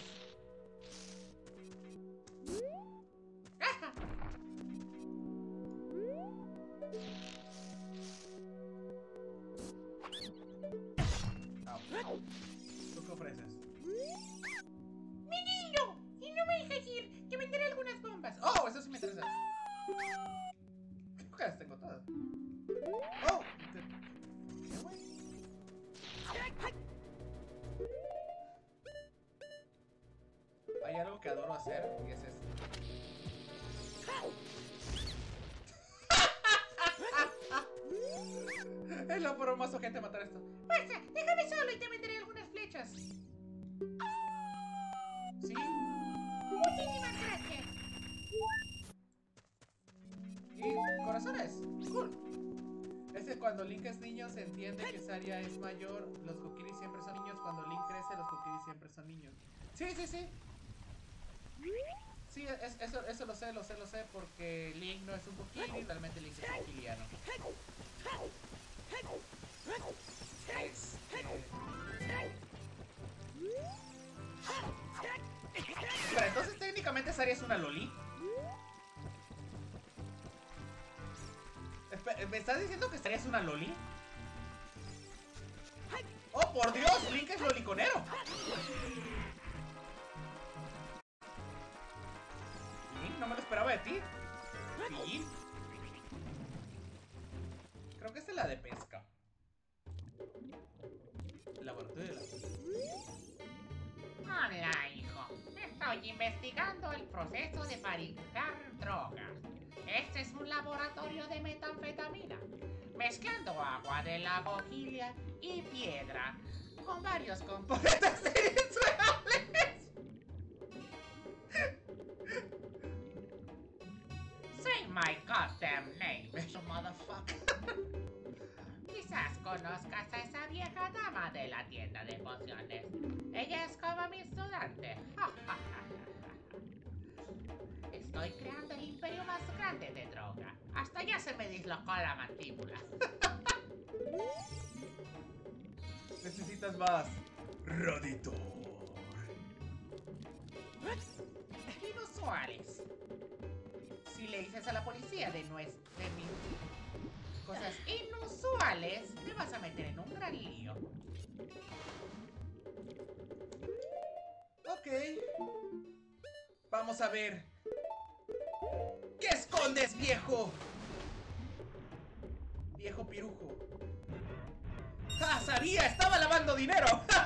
¿Tú qué ofreces? Mi niño, si no me dejas ir, te venderé algunas bombas. ¡Oh! Eso sí me interesa. Creo que las tengo todas. ¡Oh! ¿Qué, güey? Hay algo que adoro hacer y es esto. Es la forma más urgente de matar esto. Basta, déjame solo y te venderé algunas flechas. ¿Sí? Muchísimas gracias. Y corazones. Cool. Ese cuando Link es niño se entiende que Saria es mayor. Los Kokiri siempre son niños. Cuando Link crece, los Kokiri siempre son niños. Sí, sí, sí. Sí, eso lo sé, porque Link no es un Kokiri, realmente Link es un Kokiriano. Pero entonces técnicamente Saria es una loli. ¿Me estás diciendo que Saria es una loli? ¡Oh, por Dios! Link es loliconero. Link, no me lo esperaba de ti. ¿Sí? Creo que esta es la de pesca. Laboratorio de la... Hola, hijo. Estoy investigando el proceso de fabricar drogas. Este es un laboratorio de metanfetamina, mezclando agua de la boquilla y piedra con varios componentes sexuales. Say my goddamn name, you motherfucker. Quizás conozcas a esa vieja dama de la tienda de pociones. Ella es como mi estudiante. Estoy creando el imperio más grande de droga. Hasta ya se me dislocó la mandíbula. Necesitas más. Raditor. Inusuales. Si le dices a la policía de mis cosas inusuales, te vas a meter en un gran lío. Ok. Vamos a ver. ¿Qué escondes, viejo? Viejo pirujo. ¡Ah, sabía! ¡Estaba lavando dinero!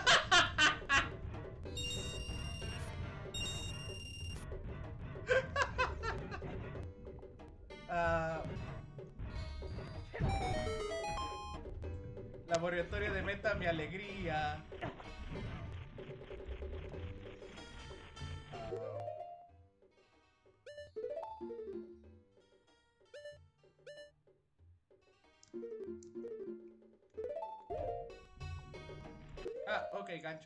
Laboratorio de meta mi alegría. Ok, gancho.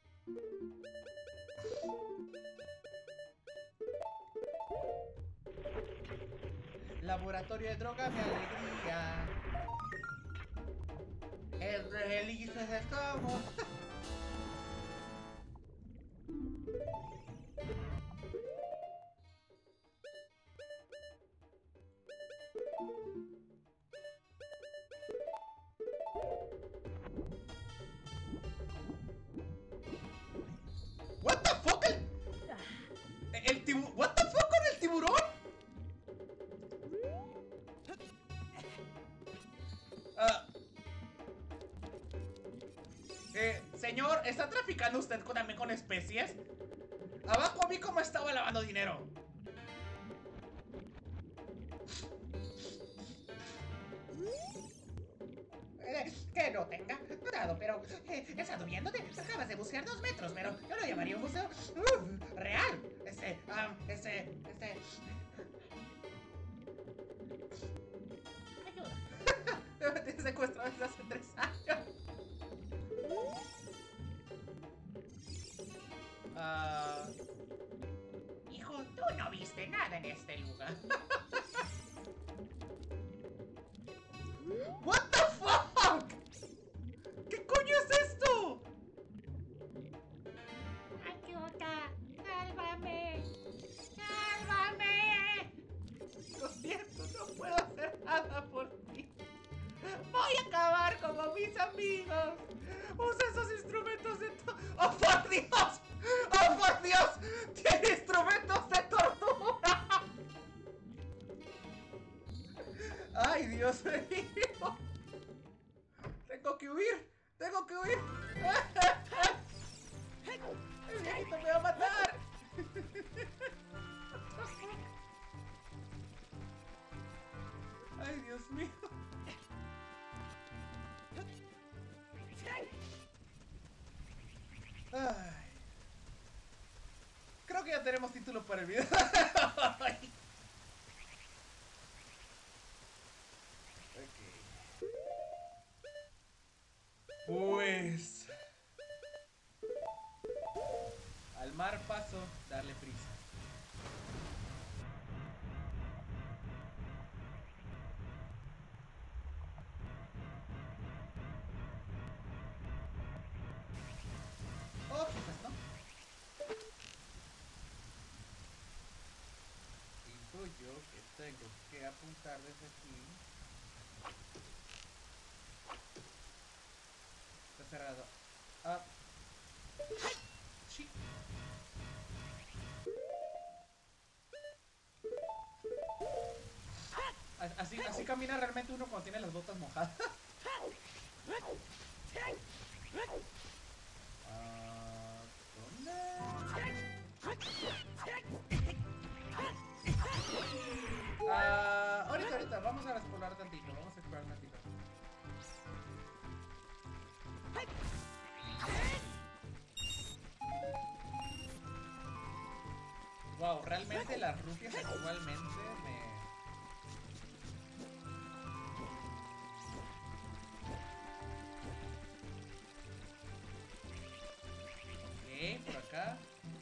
Laboratorio de droga mi alegría. Felices estamos. Señor, ¿está traficando usted también con especies? Abajo vi cómo estaba lavando dinero. Que no tenga cuidado, pero he estado viéndote. Acabas de buscar 2 metros, pero yo lo llamaría un museo real. Ayuda. Me tienes secuestrado desde hace 3 años. Hijo, tú no viste nada en este lugar. What the fuck? ¿Qué coño es esto? Ayuda, sálvame. Sálvame. Lo siento, no puedo hacer nada por ti. Voy a acabar como mis amigos. Usa esos instrumentos de ¡Oh, por Dios! ¡Oh, por Dios! ¡Tiene instrumentos de tortura! ¡Ay, Dios mío! ¡Tengo que huir! ¡Tengo que huir! ¡El viejito me va a matar! ¡Ay, Dios mío! Ay. Creo que ya tenemos título para el video. Pues al mar paso, darle prisa. Oh, quizás no. Intuyo que tengo que apuntar desde aquí. Está cerrado. Ah. Sí. Así camina realmente uno cuando tiene las botas mojadas. ¿Dónde? Ahorita, vamos a explorar tantito, Wow, realmente las rupias actualmente Ok, por acá.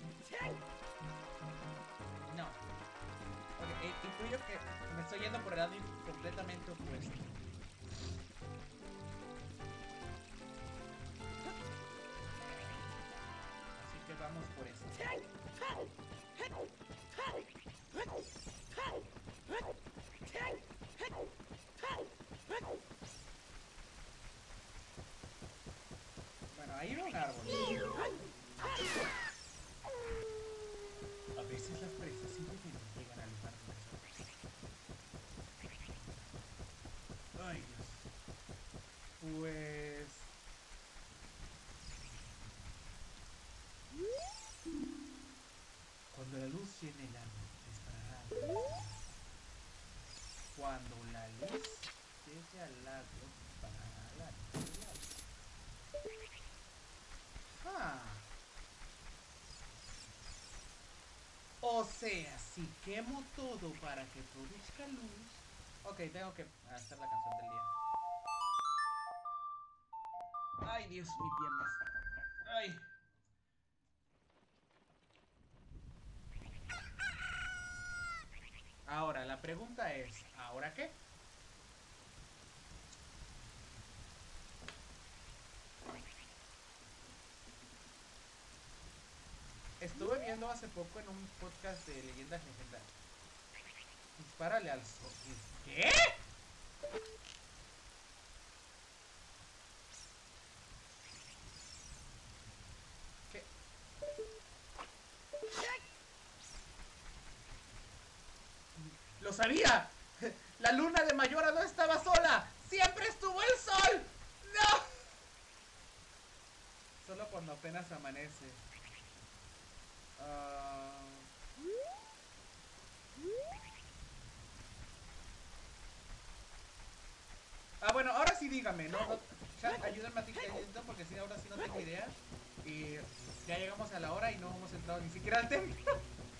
No. Ok, intuyo que me estoy yendo por el lado completamente opuesto. Así que vamos por eso. Bueno, ahí va un árbol. A veces las presas simplemente llegan al lugar donde son. Ay, Dios. Pues... cuando la luz llene el árbol, disparará. Cuando la luz llegue al lago, disparará al árbol. O sea, si quemo todo para que produzca luz. Ok, tengo que hacer la canción del día. Ay, Dios, mis piernas. Ay. Ahora, la pregunta es, ¿ahora qué? Estuve viendo hace poco en un podcast de leyendas legendarias. Dispárale al sol. ¿Qué? ¿Qué? ¡Lo sabía! La luna de Mayora no estaba sola. ¡Siempre estuvo el sol! ¡No! Solo cuando apenas amanece. Bueno, ahora sí dígame, ¿no? Chat, ayúdenme a ti porque si ahora sí no tengo idea. Y ya llegamos a la hora y no hemos entrado ni siquiera al templo.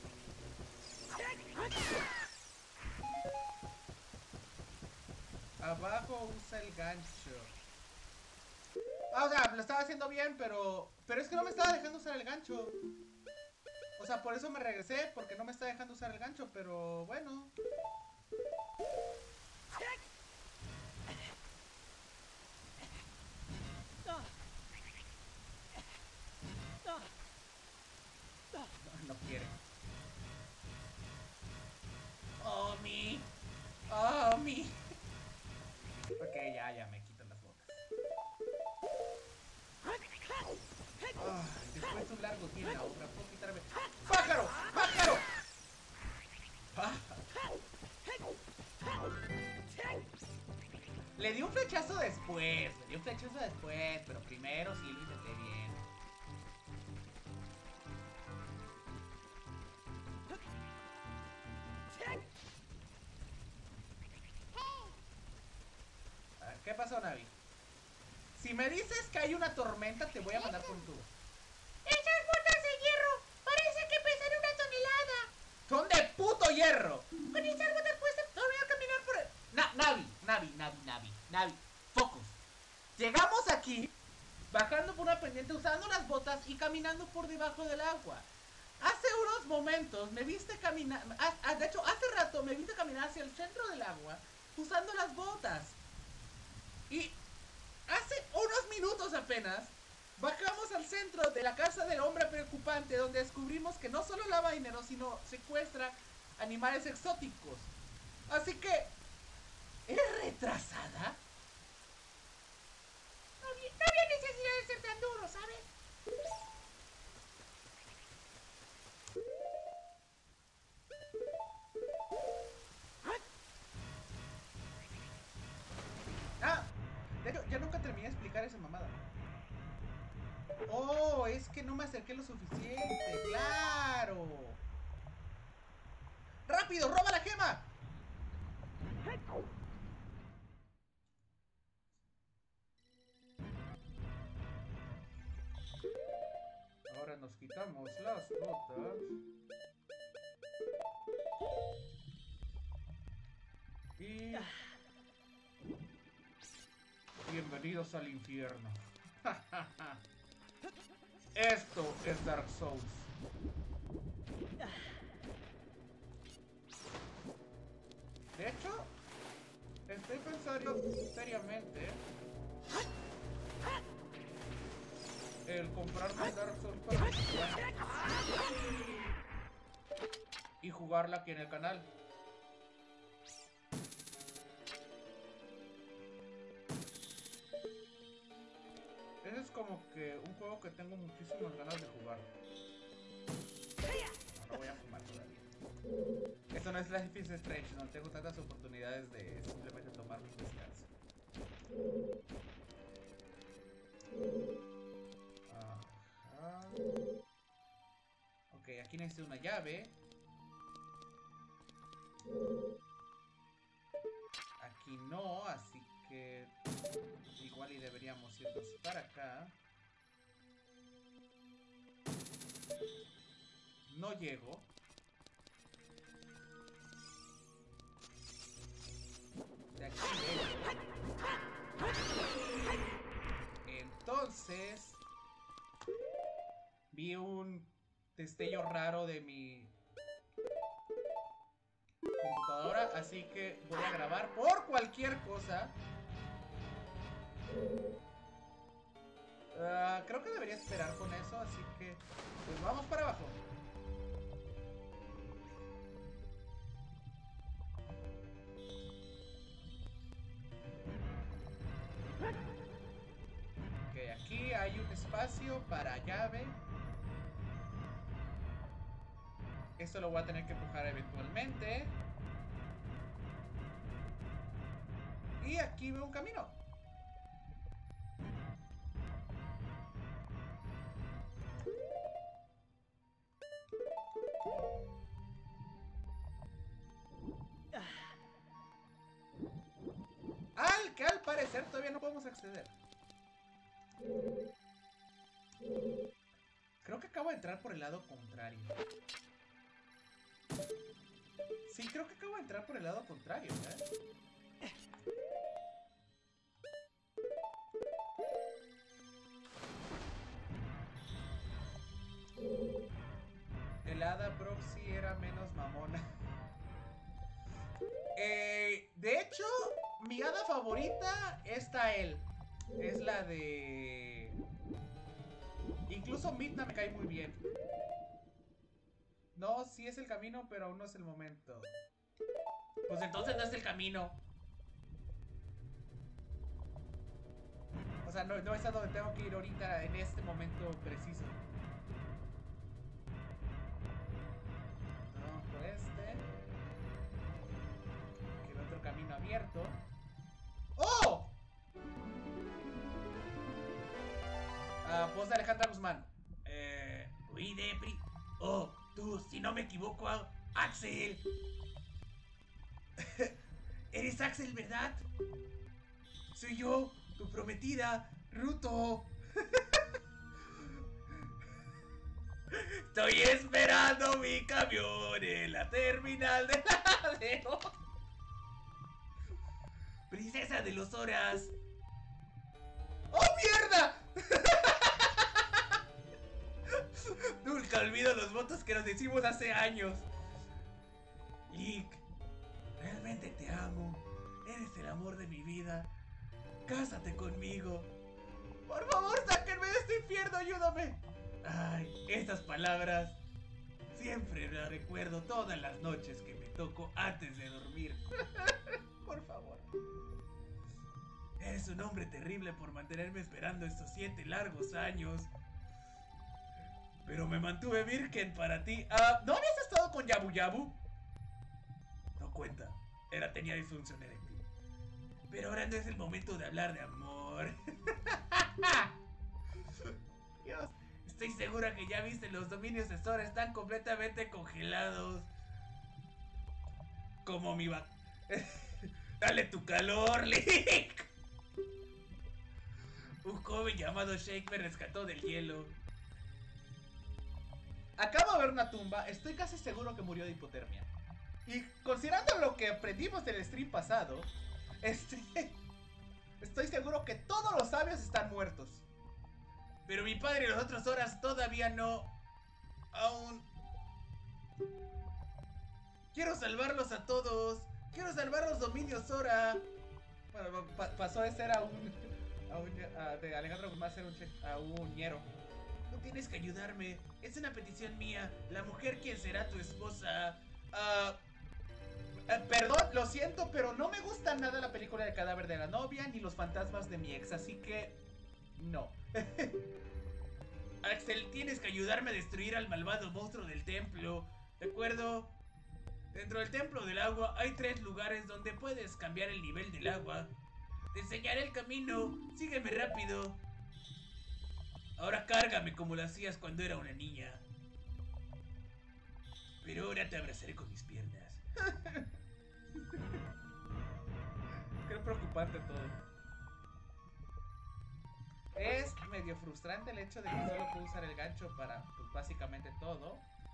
Abajo usa el gancho. O sea, lo estaba haciendo bien, pero es que no me estaba dejando usar el gancho. O sea, por eso me regresé, porque no me está dejando usar el gancho, pero bueno. No quiere. Oh, mi. Oh, mi. Ok, ya me quito las botas. Después de un largo tiempo, ahora puedo quitarme. ¡Pájaro! ¡Pájaro! Le di un flechazo después. Pero primero sí lo intenté bien. ¿Qué pasó, Navi? Si me dices que hay una tormenta, te voy a mandar por un tubo. ¡Esas botas de hierro! ¡Parece que pesan una tonelada! ¡Son de puto hierro! Con esas botas puestas no voy a caminar por el... Navi. Focus. Llegamos aquí, bajando por una pendiente, usando las botas y caminando por debajo del agua. Hace unos momentos me viste caminar... de hecho, hace rato me viste caminar hacia el centro del agua, usando las botas. Y hace unos minutos apenas bajamos al centro de la casa del hombre preocupante, donde descubrimos que no solo lava dinero, sino secuestra animales exóticos. Así que... ¿eres retrasada? No había necesidad de ser tan duro, ¿sabes? De hecho, ya nunca terminé de explicar esa mamada. Oh, es que no me acerqué lo suficiente. ¡Claro! ¡Rápido! ¡Roba la gema! Ahora nos quitamos las botas. Y... bienvenidos al infierno. Esto es Dark Souls. De hecho, estoy pensando seriamente el comprarme el Dark Souls para y jugarla aquí en el canal. Ese es como que un juego que tengo muchísimas ganas de jugar. No voy a fumar todavía. Esto no es Life is Strange, no tengo tantas oportunidades de simplemente tomarme un descanso. Ajá. Ok, aquí necesito una llave. Aquí no, así que igual y deberíamos irnos para acá. No llego. De aquí llego. Entonces vi un destello raro de mi computadora, así que voy a grabar por cualquier cosa. Creo que debería esperar con eso, así que pues vamos para abajo. Ok, aquí hay un espacio para llave. Esto lo voy a tener que empujar eventualmente. Y aquí veo un camino. que al parecer todavía no podemos acceder. Creo que acabo de entrar por el lado contrario. Sí, creo que acabo de entrar por el lado contrario, ¿eh? El hada proxy era menos mamona. De hecho, mi hada favorita está él. Es la de... Incluso Midna me cae muy bien. No, sí es el camino, pero aún no es el momento. Pues entonces no es el camino. O sea, no es a donde tengo que ir ahorita, en este momento preciso. No, por este. Queda otro camino abierto. ¡Oh! Voz de Alejandra Guzmán. Uy, Depri. Oh, tú, si no me equivoco, Axel. Eres Axel, ¿verdad? Soy yo, tu prometida, Ruto. Estoy esperando mi camión en la terminal de ladero. Princesa de los Horas. ¡Oh, mierda! Nunca olvido los votos que nos hicimos hace años. Link, realmente te amo. Eres el amor de mi vida. Cásate conmigo. Por favor, sáquenme de este infierno, ayúdame. Ay, estas palabras siempre las recuerdo todas las noches que me toco antes de dormir. Por favor. Eres un hombre terrible por mantenerme esperando estos 7 largos años. Pero me mantuve virgen para ti. ¿No habías estado con Yabu Yabu? No cuenta. Tenía disfunción eréctil. Pero ahora no es el momento de hablar de amor. Dios. Estoy segura que ya viste los dominios de Sora. Están completamente congelados. Como mi Dale tu calor, Link. Un joven llamado Shake me rescató del hielo. Acabo de ver una tumba. Estoy casi seguro que murió de hipotermia. Y considerando lo que aprendimos del stream pasado, estoy seguro que todos los sabios están muertos. Pero mi padre y los otros Zoras todavía no. Aún. Quiero salvarlos a todos. Quiero salvar los dominios Zora. Bueno, pasó de ser de Alejandro Guzmán a ser a un ñero. No tienes que ayudarme. Es una petición mía. La mujer quien será tu esposa. Perdón, lo siento, pero no me gusta nada la película del cadáver de la novia ni los fantasmas de mi ex, así que no. Axel, tienes que ayudarme a destruir al malvado monstruo del templo. ¿De acuerdo? Dentro del templo del agua hay 3 lugares donde puedes cambiar el nivel del agua. Te enseñaré el camino. Sígueme rápido. Ahora cárgame como lo hacías cuando era una niña. Pero ahora te abrazaré con mis piernas. Qué preocupante todo. Es medio frustrante el hecho de que solo puedo usar el gancho para, pues, básicamente todo.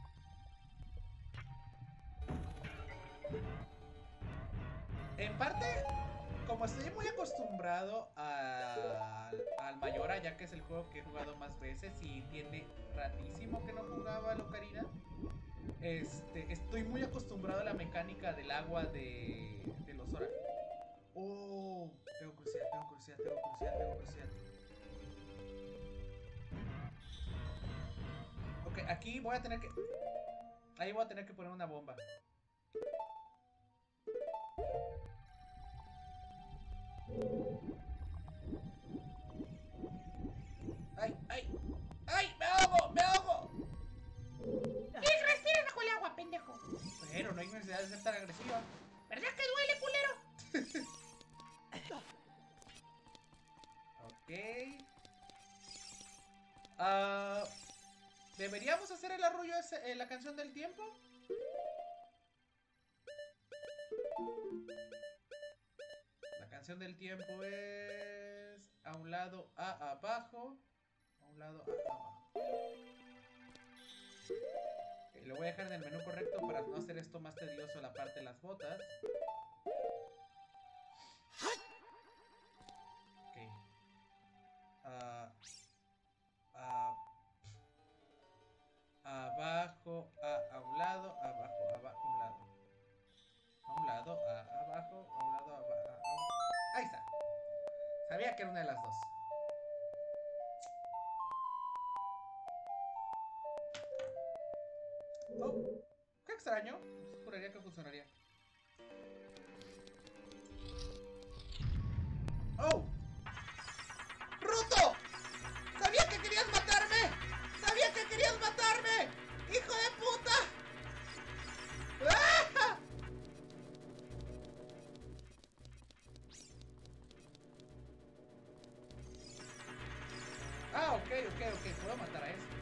En parte, como estoy muy acostumbrado al Mayora, ya que es el juego que he jugado más veces y tiene ratísimo que no jugaba a Ocarina, estoy muy acostumbrado a la mecánica del agua de los Zora. Oh, tengo curiosidad. Ok, aquí voy a tener que... Ahí voy a tener que poner una bomba. ¡Ay! ¡Me ahogo! ¡Link, respira bajo el agua, pendejo! Pero no hay necesidad de ser tan agresiva. ¿Verdad que duele, culero? Ok. ¿Deberíamos hacer el arrullo la canción del tiempo? La canción del tiempo es... A un lado, a abajo. A un lado, a abajo. Okay, lo voy a dejar en el menú correcto para no hacer esto más tedioso la parte de las botas. Ok. Abajo, a un lado, abajo, abajo, un lado. A un lado, abajo, a un lado, abajo. Ahí está. Sabía que era una de las dos. Oh, qué extraño. Juraría que funcionaría. ¡Oh! ¡Ruto! ¡Sabía que querías matarme! ¡Sabía que querías matarme! ¡Hijo de puta! ¡Ah! Ah, ok. Puedo matar a ese.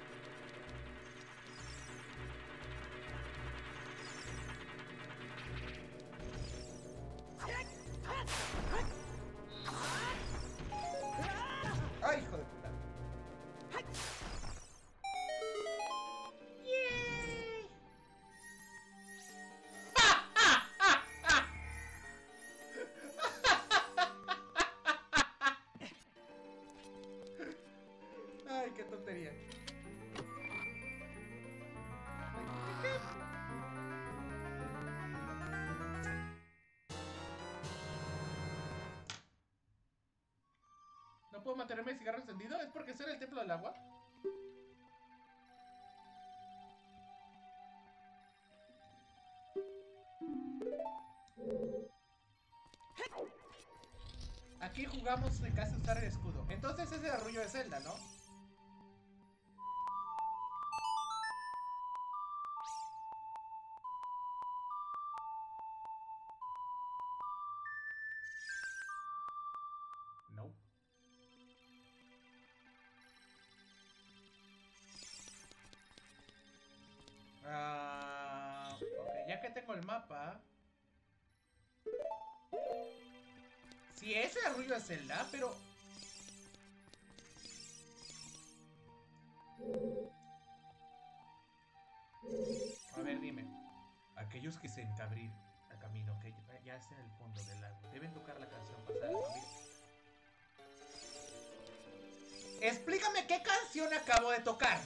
¡Ay, hijo de puta! ¡Yay! ¡Ay, qué tontería! ¿No puedo mantenerme el cigarro encendido? ¿Es porque soy el templo del agua? Aquí jugamos de casi usar el escudo. Entonces es el arrullo de Zelda, ¿no? No. Ok, ya que tengo el mapa. Sí, es el arrullo de Zelda, pero... A ver, dime. Aquellos que se encabrir a camino, que ya está en el fondo del lago, deben tocar la canción pasada de la familia. Explícame qué canción acabo de tocar.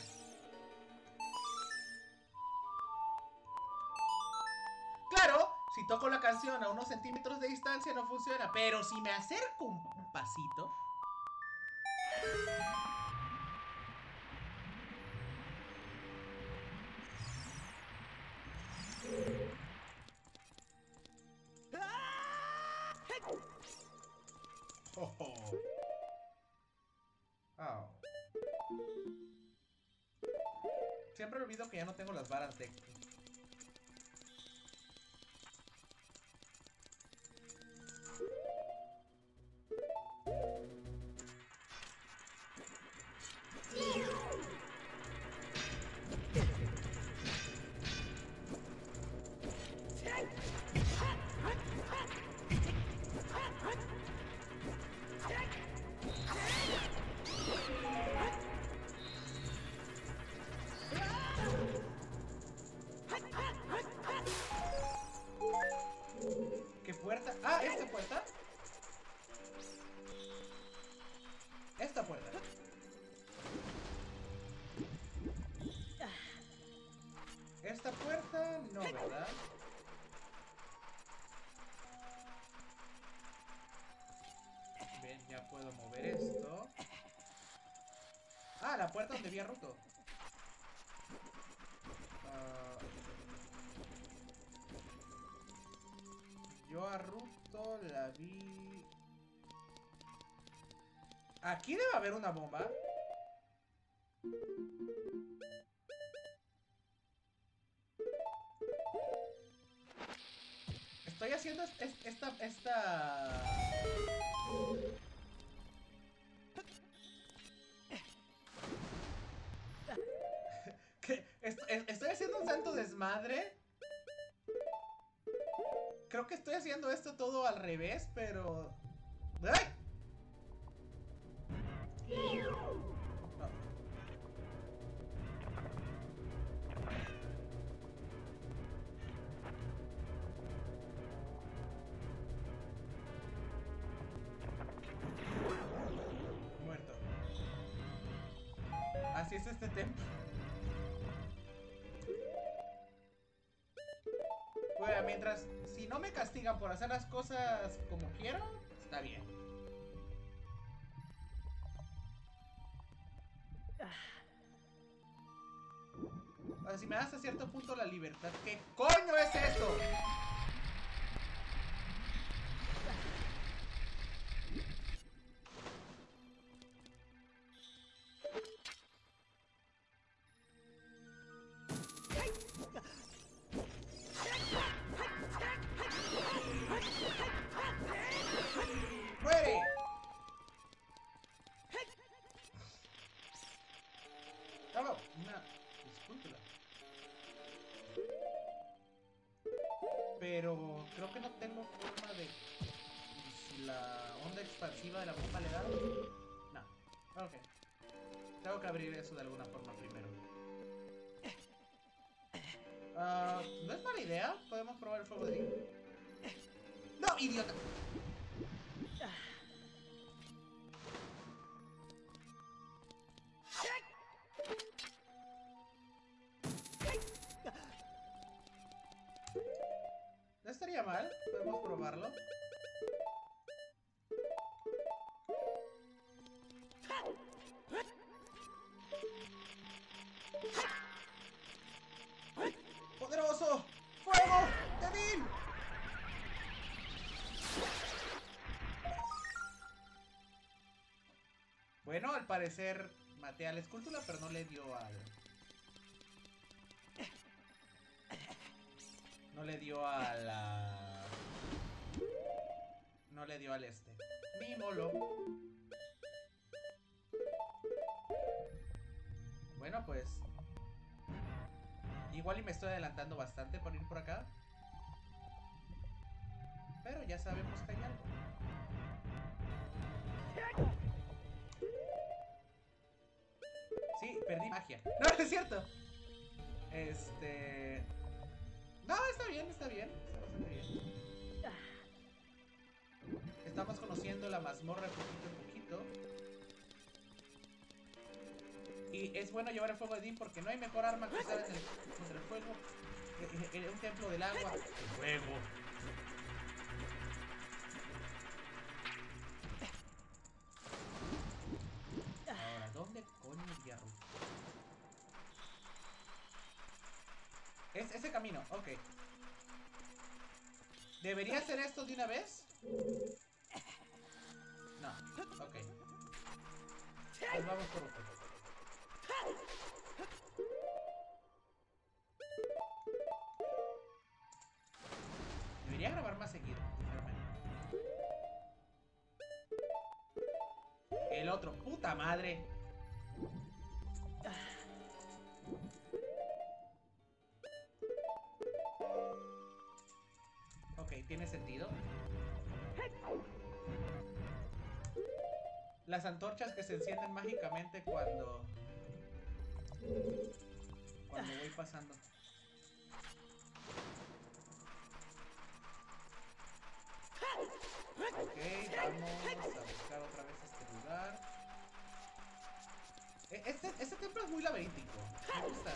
Claro, si toco la canción a unos centímetros de distancia no funciona, pero si me acerco un pasito... Oh, oh. Oh. Siempre olvido que ya no tengo las varas de... ¿Qué puerta? Ah, ¿esta puerta? Esta puerta. Esta puerta no, ¿verdad? Bien, ya puedo mover esto. Ah, la puerta donde había roto. Yo a Ruto la vi... Aquí debe haber una bomba. Estoy haciendo esta... ¿Qué? ¿Estoy haciendo un santo desmadre? creo que estoy haciendo esto todo al revés, pero... ¡Ay! No. Muerto. Así es este templo. Bueno, mientras... Si no me castigan por hacer las cosas como quiero, está bien. O sea, si me das a cierto punto la libertad, ¿qué coño es esto? ¡Muere! ¡Claro! Una escultura. Pero creo que no tengo forma de... Si la onda expansiva de la bomba le da... No. Ok. Tengo que abrir eso de alguna forma primero. No es mala idea. Podemos probar el fuego de Dean. ¡No, idiota! No estaría mal. Podemos probarlo. ¡Poderoso! ¡Fuego! ¡De Dean! Bueno, al parecer maté a la escultura, pero no le dio al... No le dio a la... No le dio al este. Mi molo. Bueno, pues... Igual y me estoy adelantando bastante por ir por acá. Pero ya sabemos que hay algo. Sí, perdí magia. No, es cierto. No, está bien, está bien. Está bastante bien. Estamos conociendo la mazmorra poquito a poquito. Y es bueno llevar el fuego de Dean porque no hay mejor arma que usar contra el fuego. En un templo del agua. El fuego. Ahora, ¿dónde coño hierro? Es ese camino, ok. ¿Debería hacer esto de una vez? No, ok. Pues vamos por un poco. Debería grabar más seguido, sinceramente. El otro, puta madre. Ok, tiene sentido. Las antorchas que se encienden mágicamente cuando voy pasando. Ok, vamos a buscar otra vez este lugar. Este templo es muy laberíntico. Me gusta.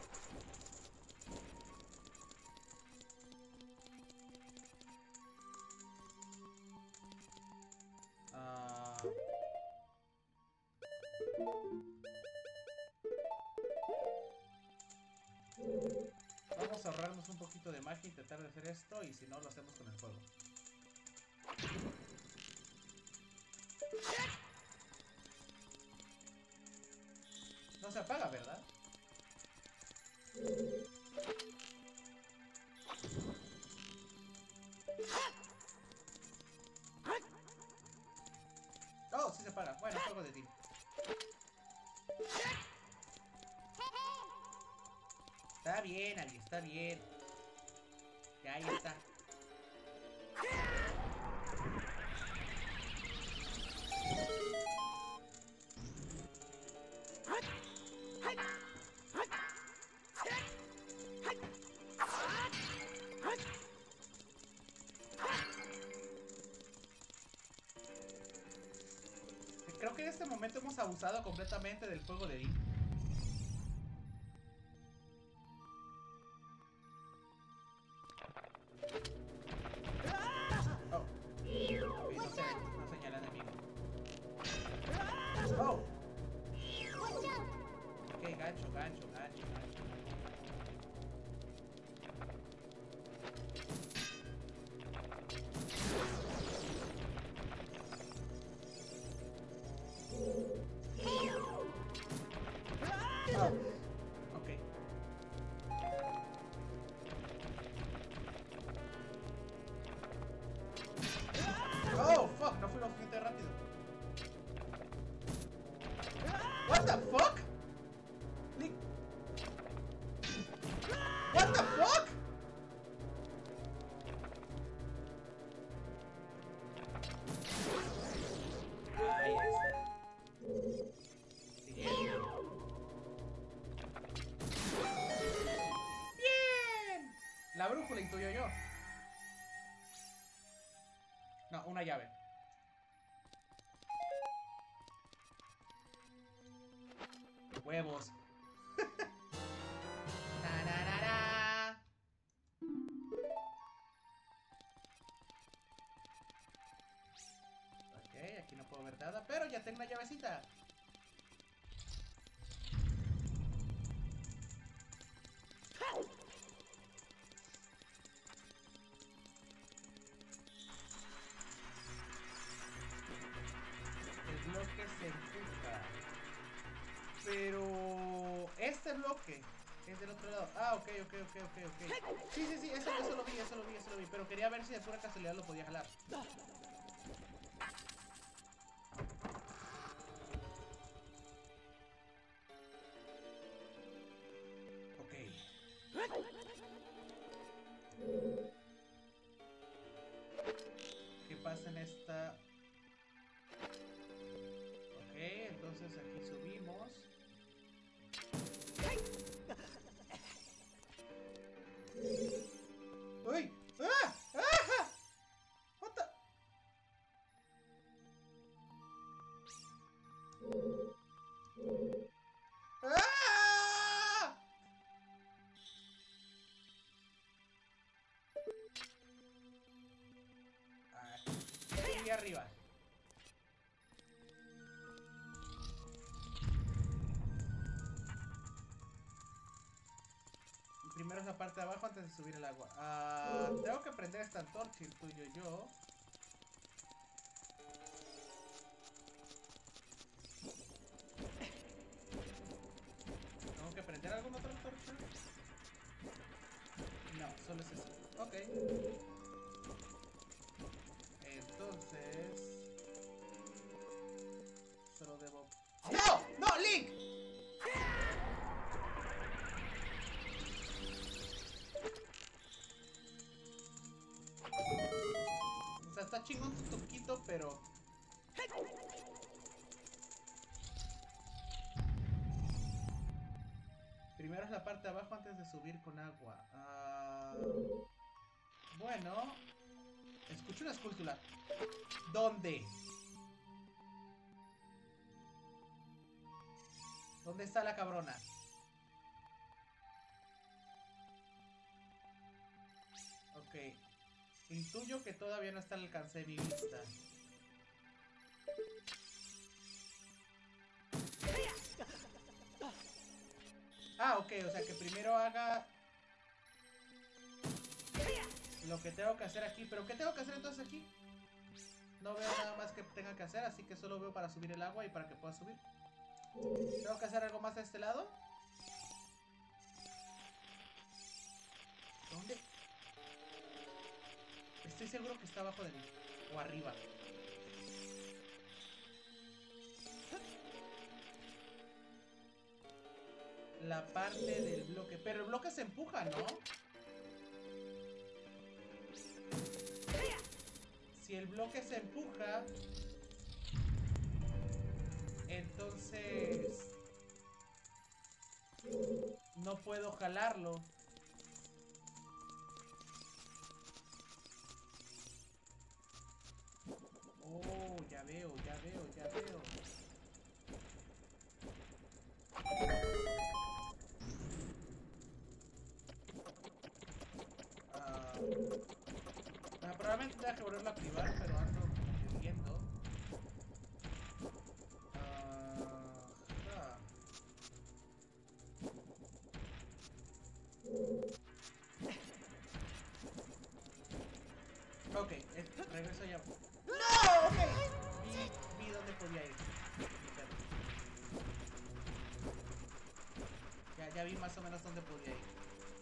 Vamos a ahorrarnos un poquito de magia, intentar de hacer esto y si no lo hacemos con el fuego. No se apaga, ¿verdad? Oh, sí se apaga. Bueno, fuego de Dean. Está bien, Ali, está bien. Ya ahí está. creo que en este momento hemos abusado completamente del fuego de Dean. Oh. Ok, no señala enemigo. Oh. Ok, gancho. Ok. Oh, fuck, no fui lo suficiente rápido. What the fuck? What the fuck? Ahí está. Siguiente. Bien. La brújula intuyo yo. No, una llave. Huevos. Tararara. Ok, aquí no puedo ver nada, pero ya tengo una llavecita. El bloque se empuja. Pero este bloque es del otro lado. Ah, ok. Sí, eso lo vi. Pero quería ver si de pura casualidad lo podía jalar. Ok. ¿Qué pasa en esta? Ok, entonces aquí subimos. ¡Uy! ¡Ah! ¡Ah! What the... ¡Ah! Aquí arriba. Primero es la parte de abajo antes de subir el agua. Tengo que prender esta antorcha, intuyo yo. ¿Tengo que prender alguna otra antorcha? No, solo es eso. Ok. Entonces... solo debo... ¡No! ¡No, Link! O sea, está chingón tu truquito, pero... primero es la parte de abajo antes de subir con agua. Bueno... escucho una escultura. ¿Dónde? ¿Dónde está la cabrona? Ok. Intuyo que todavía no está al alcance de mi vista. Ah, ok, o sea que primero haga lo que tengo que hacer aquí. ¿Pero qué tengo que hacer entonces aquí? No veo nada más que tenga que hacer, así que solo veo para subir el agua y para que pueda subir. ¿Tengo que hacer algo más de este lado? ¿Dónde? Estoy seguro que está abajo de mí. O arriba. La parte del bloque. Pero el bloque se empuja, ¿no? Si el bloque se empuja, entonces no puedo jalarlo. Oh, ya veo. vi más o menos dónde podía ir.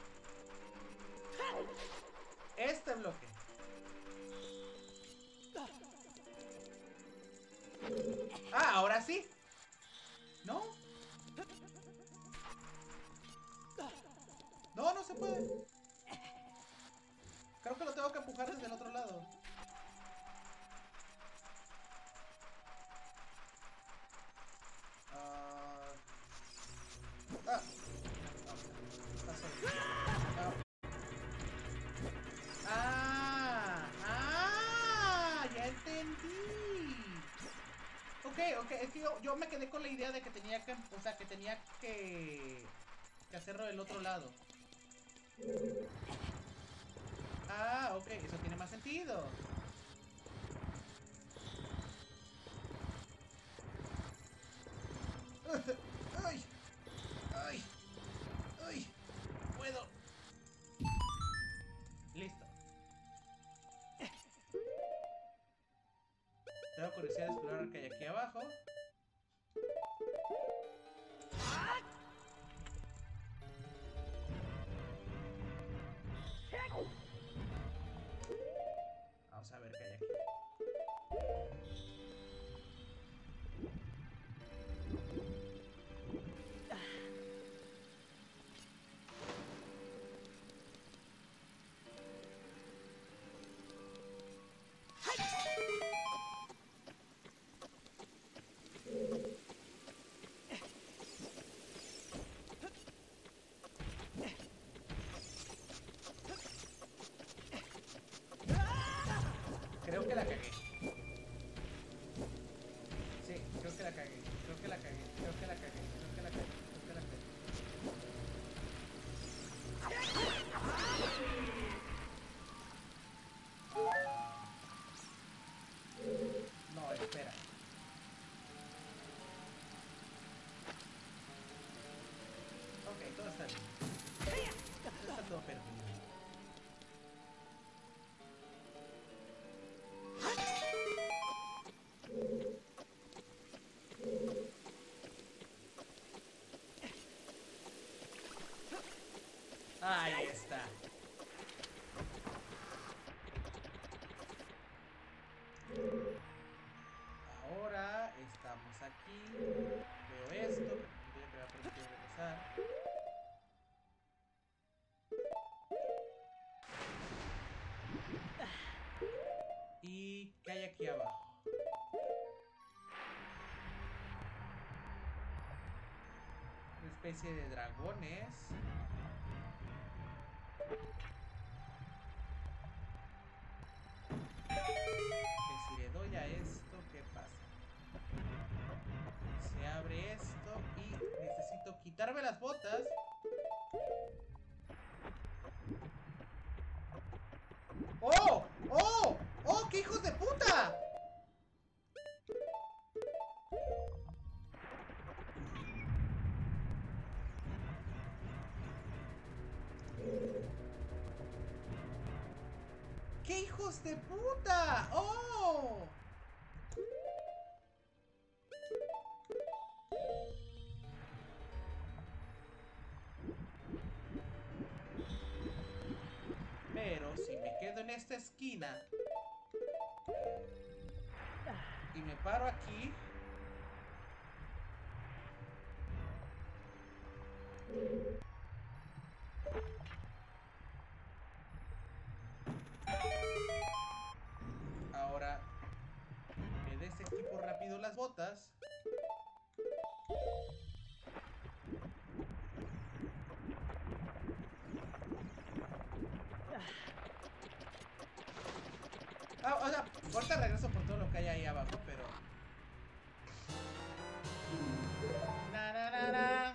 Este bloque. Ah, ahora sí. ¿No? No, no se puede. Creo que lo tengo que empujar desde el otro lado. Ya entendí. Ok, es que yo me quedé con la idea de que tenía que, o sea, que tenía que hacerlo del otro lado. Ah, ok, eso tiene más sentido. ¡Ay! ¡Ay! ¡Ay! ¡Puedo! Listo. Tengo curiosidad de explorar qué hay aquí abajo. Vamos a ver qué hay aquí. Creo que la cagué. Sí, creo que la cagué. Creo que la cagué. Creo que la cagué. Creo que la cagué. Creo que la cagué. No, espera. Ok, todo está bien. Está todo perdido. Ahí está. Ahora estamos aquí. Veo esto, que tendría que haber permitido regresar. ¿Y qué hay aquí abajo? Una especie de dragones. Que si le doy a esto, ¿qué pasa? Se abre esto y necesito quitarme las botas. ¡Oh! ¡Oh! ¡Oh! ¡Qué hijos de puta! ¡Qué hijos de puta! ¡Oh! Pero si me quedo en esta esquina y me paro aquí, ahora me desequipo rápido las botas. O sea, ahorita regreso por todo lo que hay ahí abajo, pero... Na, na, na, na.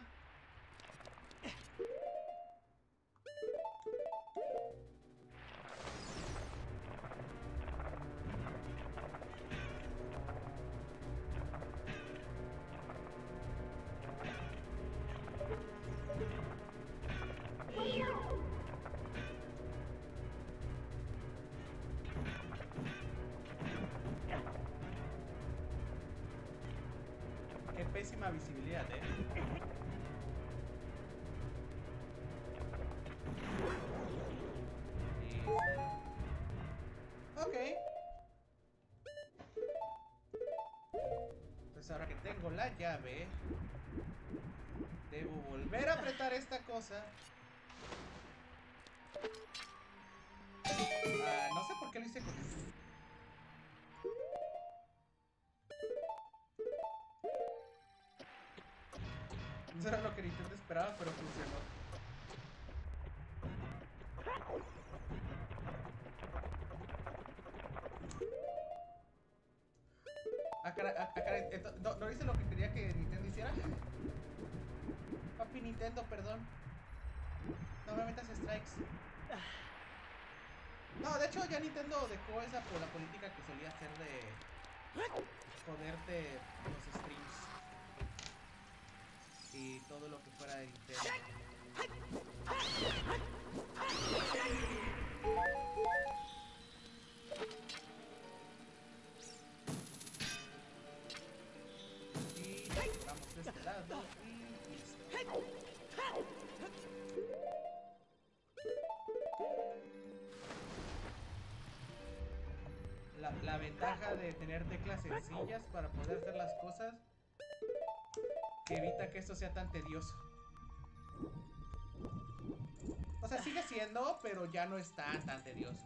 Qué pésima visibilidad, ¿eh? ahora que tengo la llave, debo volver a apretar esta cosa. No sé por qué lo hice con eso. No era lo que Nintendo esperaba, pero funcionó. Caray, no hice lo que quería que Nintendo hiciera. Papi Nintendo, perdón. No me metas strikes. No, de hecho ya Nintendo dejó esa por la política que solía hacer de joderte los streams y todo lo que fuera de Nintendo. Y vamos de este lado y listo. La ventaja de tener teclas sencillas para poder hacer las cosas que evita que esto sea tan tedioso. O sea, sigue siendo, pero ya no es tan tedioso.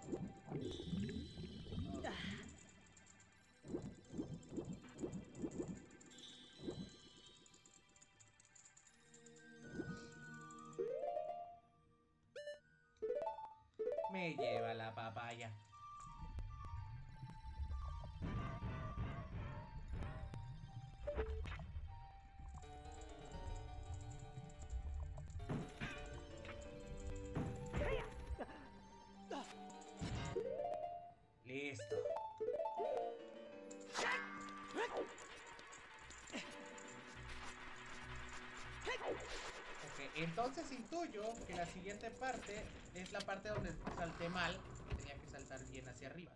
Me lleva la papaya. Listo. Ok, entonces intuyo que la siguiente parte es la parte donde salté mal. Tenía que saltar bien hacia arriba.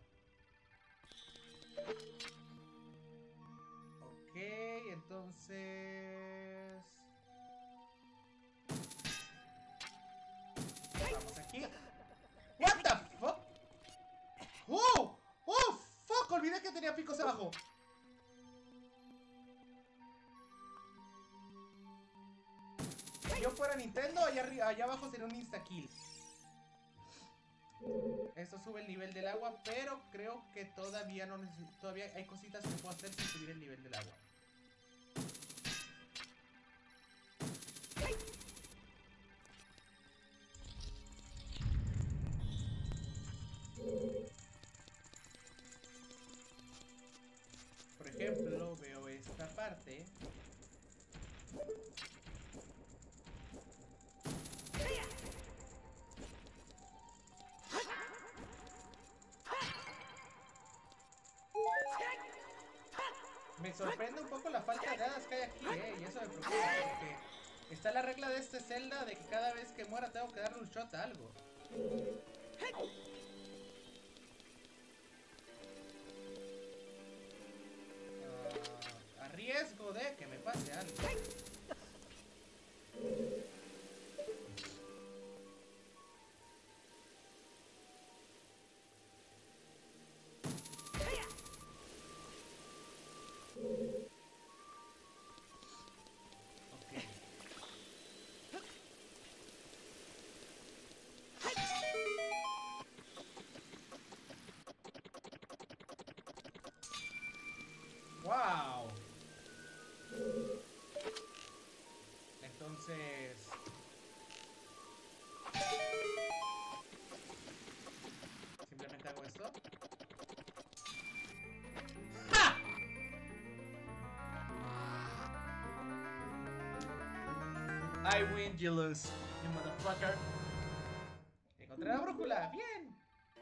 Ok, entonces... vamos aquí. What the fuck? ¡Oh! ¡Oh, fuck! Olvidé que tenía picos abajo. Si yo fuera Nintendo, allá abajo sería un insta-kill. Esto sube el nivel del agua, pero creo que todavía no todavía hay cositas que puedo hacer sin subir el nivel del agua. Por ejemplo, veo esta parte. Me sorprende un poco la falta de hadas que hay aquí, y eso me preocupa, porque está la regla de este Zelda de que cada vez que muera tengo que darle un shot a algo. A riesgo de que me pase algo. ¡Wow! Entonces... simplemente hago esto. ¡Ja! I win, you lose, you motherfucker. Encontré la brújula, bien.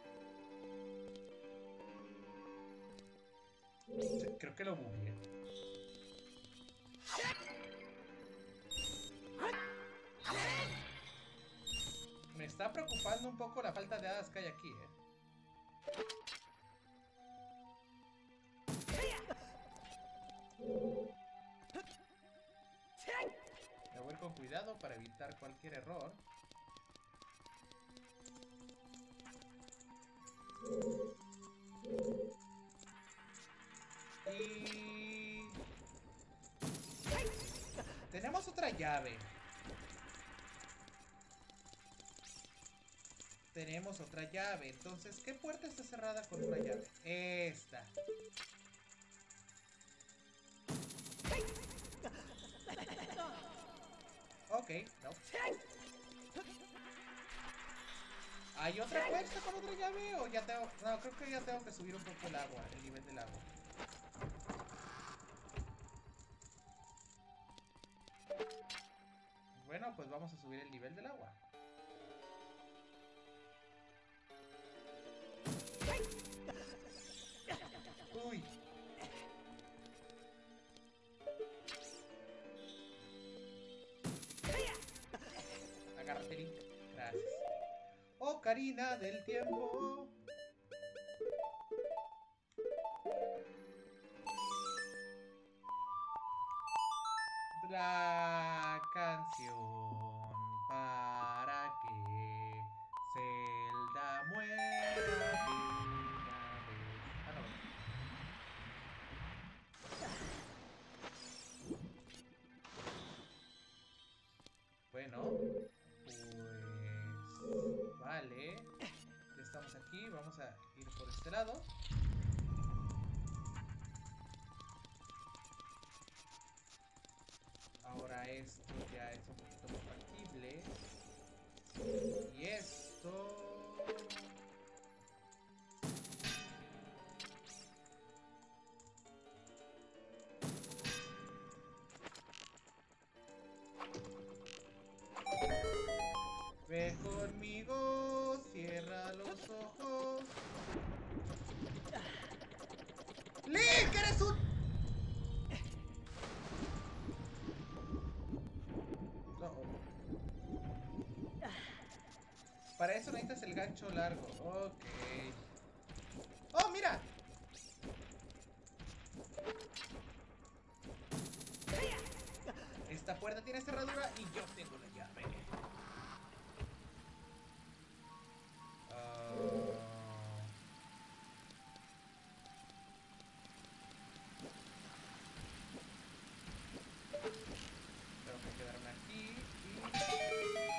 Creo que lo bugueé. Me está preocupando un poco la falta de hadas que hay aquí, Me voy con cuidado para evitar cualquier error. Y... otra llave. Tenemos otra llave. Entonces, ¿qué puerta está cerrada con una llave? Esta. Ok, no. ¿Hay otra puerta con otra llave o ya tengo...? No, creo que ya tengo que subir un poco el agua, el nivel del agua. Bueno, pues vamos a subir el nivel del agua. Uy. Agárrate, Link. Gracias. Ocarina del Tiempo. La canción para que Zelda muera de una vez. Ah, no. Bueno, pues vale. Ya estamos aquí. Vamos a ir por este lado. Ahora esto ya es un poquito más factible. Y esto... Ven conmigo, cierra los ojos. ¡Link, eres un... Para eso necesitas el gancho largo. Ok. ¡Oh, mira! Esta puerta tiene cerradura y yo tengo la llave. Tengo que quedarme aquí y...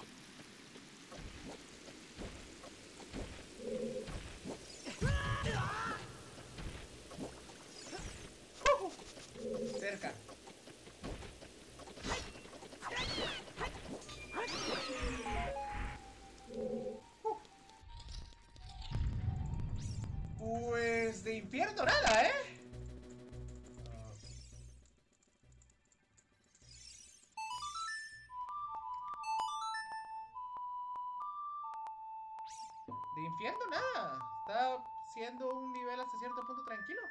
cerca. Pues de infierno nada, ¿eh? De infierno nada. Está siendo un nivel hasta cierto punto tranquilo.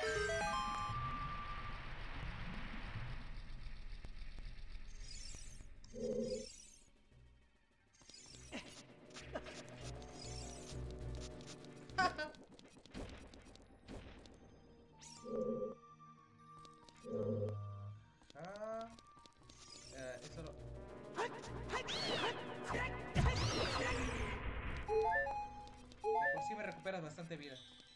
Eso lo... De por sí me recuperas bastante vida.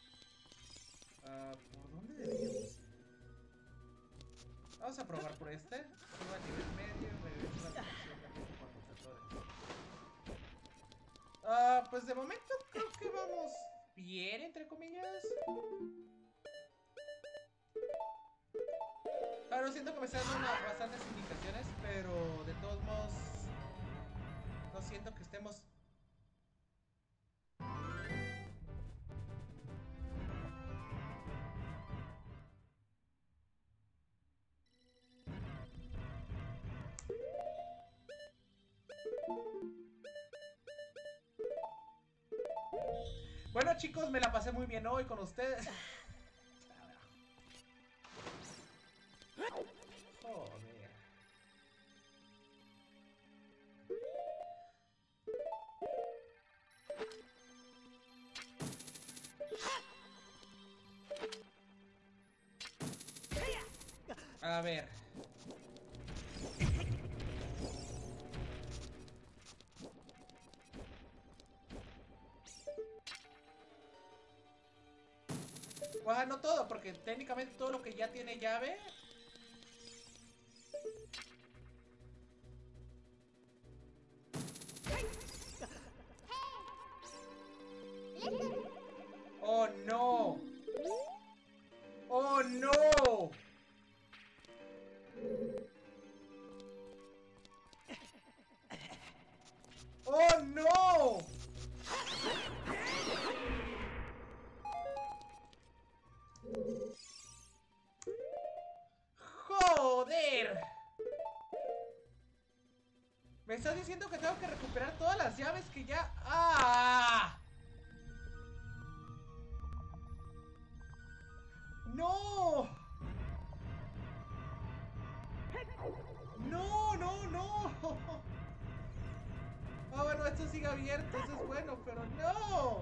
¿Por dónde deberíamos? Vamos a probar por este. Subo a nivel medio y regreso a la posición también con los motores. Pues de momento creo que vamos bien, entre comillas. Claro, siento que me están dando bastantes indicaciones, pero de todos modos no siento que estemos... Bueno, chicos, me la pasé muy bien hoy con ustedes. Joder. A ver. Pues no todo, porque técnicamente todo lo que ya tiene llave ¡Oh, no! ¡Oh, no! ¡Oh, no! ¡Joder! ¿Me estás diciendo que tengo que recuperar todas las llaves que ya... ¡Ah! ¡No! ¡No, no, no! Ah, bueno, esto sigue abierto, eso es bueno, pero no.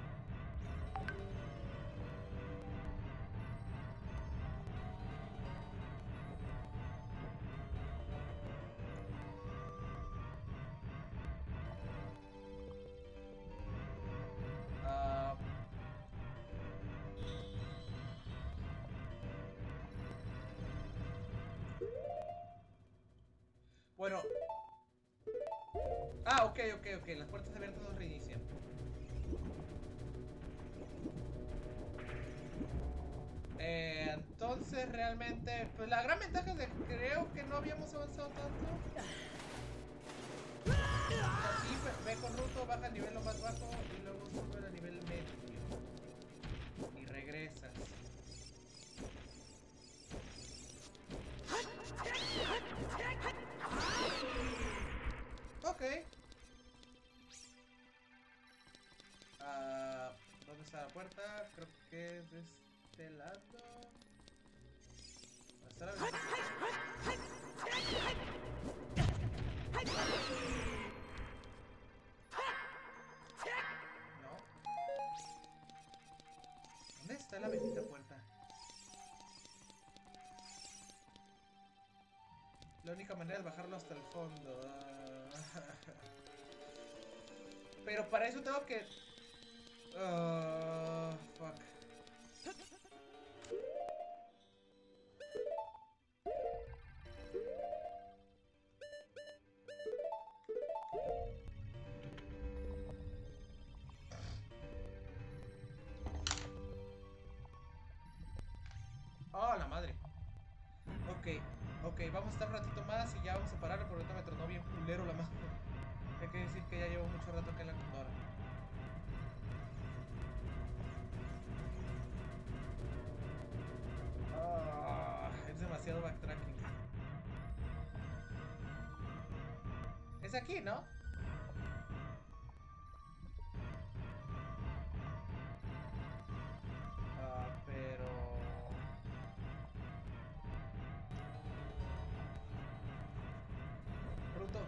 Ah, bueno. Ah, ok. Las puertas abiertas nos reinician. Entonces realmente, pues la gran ventaja es de que creo que no habíamos avanzado tanto. Así ve con Ruto, baja al nivel lo más bajo y luego sube al nivel medio. Y regresas. Ok. ¿Dónde está la puerta? Creo que es de este lado. ¿Dónde está la ventana? No. ¿Dónde está la bendita puerta? La única manera es bajarlo hasta el fondo. Pero para eso tengo que... fuck. Oh, la madre. Ok, vamos a estar un ratito más y ya vamos a parar porque ahorita me tronó bien culero la mano. Hay que decir que ya llevo mucho rato acá en la computadora. Es demasiado backtracking. Es aquí, ¿no? Pero... Bruto.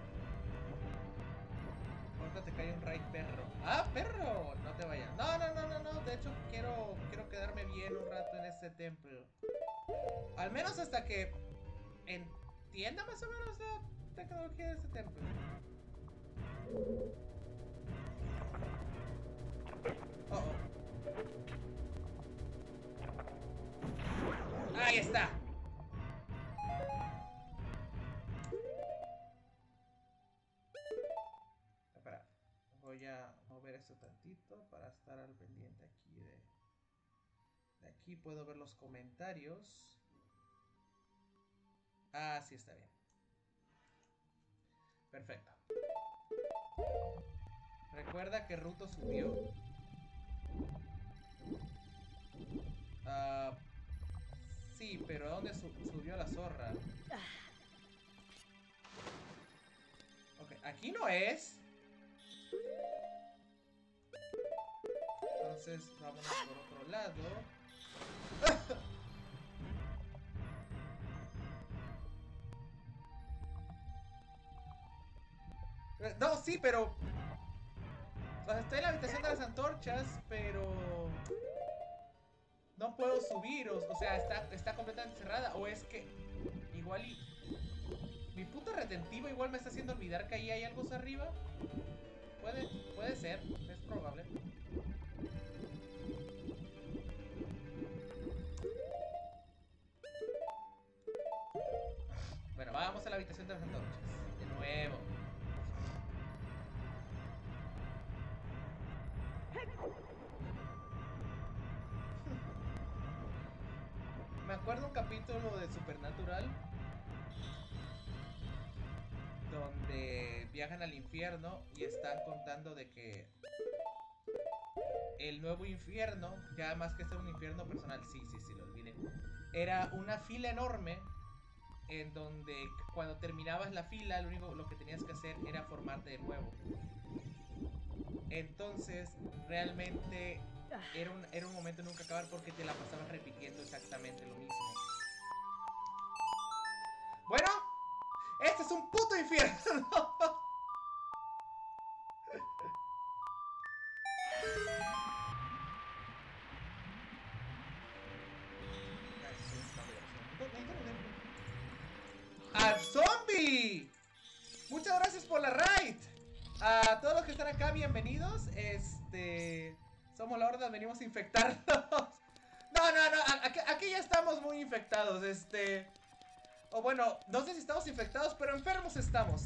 Ahorita te cae un raid perro. ¡Ah, perro! No te vayas. No. De hecho, quiero quedarme bien un rato en este templo. Al menos hasta que entienda más o menos la tecnología de este templo. Ahí está. Espera, voy a mover esto tantito para estar al pendiente aquí de aquí puedo ver los comentarios. Ah, sí está bien. Perfecto. Recuerda que Ruto subió. Sí, pero ¿a dónde subió la zorra? Ok, aquí no es. Entonces, vámonos por otro lado. No, sí, pero... O sea, estoy en la habitación de las antorchas, pero... No puedo subir, o sea, está completamente cerrada. O es que... Igual y... Mi puta retentiva igual me está haciendo olvidar que ahí hay algo arriba. Puede ser, es probable. Bueno, vamos a la habitación de las antorchas. De nuevo. recuerdo un capítulo de Supernatural donde viajan al infierno y están contando de que el nuevo infierno, ya más que ser un infierno personal, sí, lo olvidé, era una fila enorme en donde cuando terminabas la fila lo que tenías que hacer era formarte de nuevo. Entonces realmente era un momento de nunca acabar porque te la pasabas repitiendo exactamente lo mismo. Bueno, este es un puto infierno. ¡Al zombie! Muchas gracias por la raid. A todos los que están acá, bienvenidos. Somos la horda, venimos a infectarlos. No, aquí ya estamos muy infectados. O bueno, no sé si estamos infectados, pero enfermos estamos.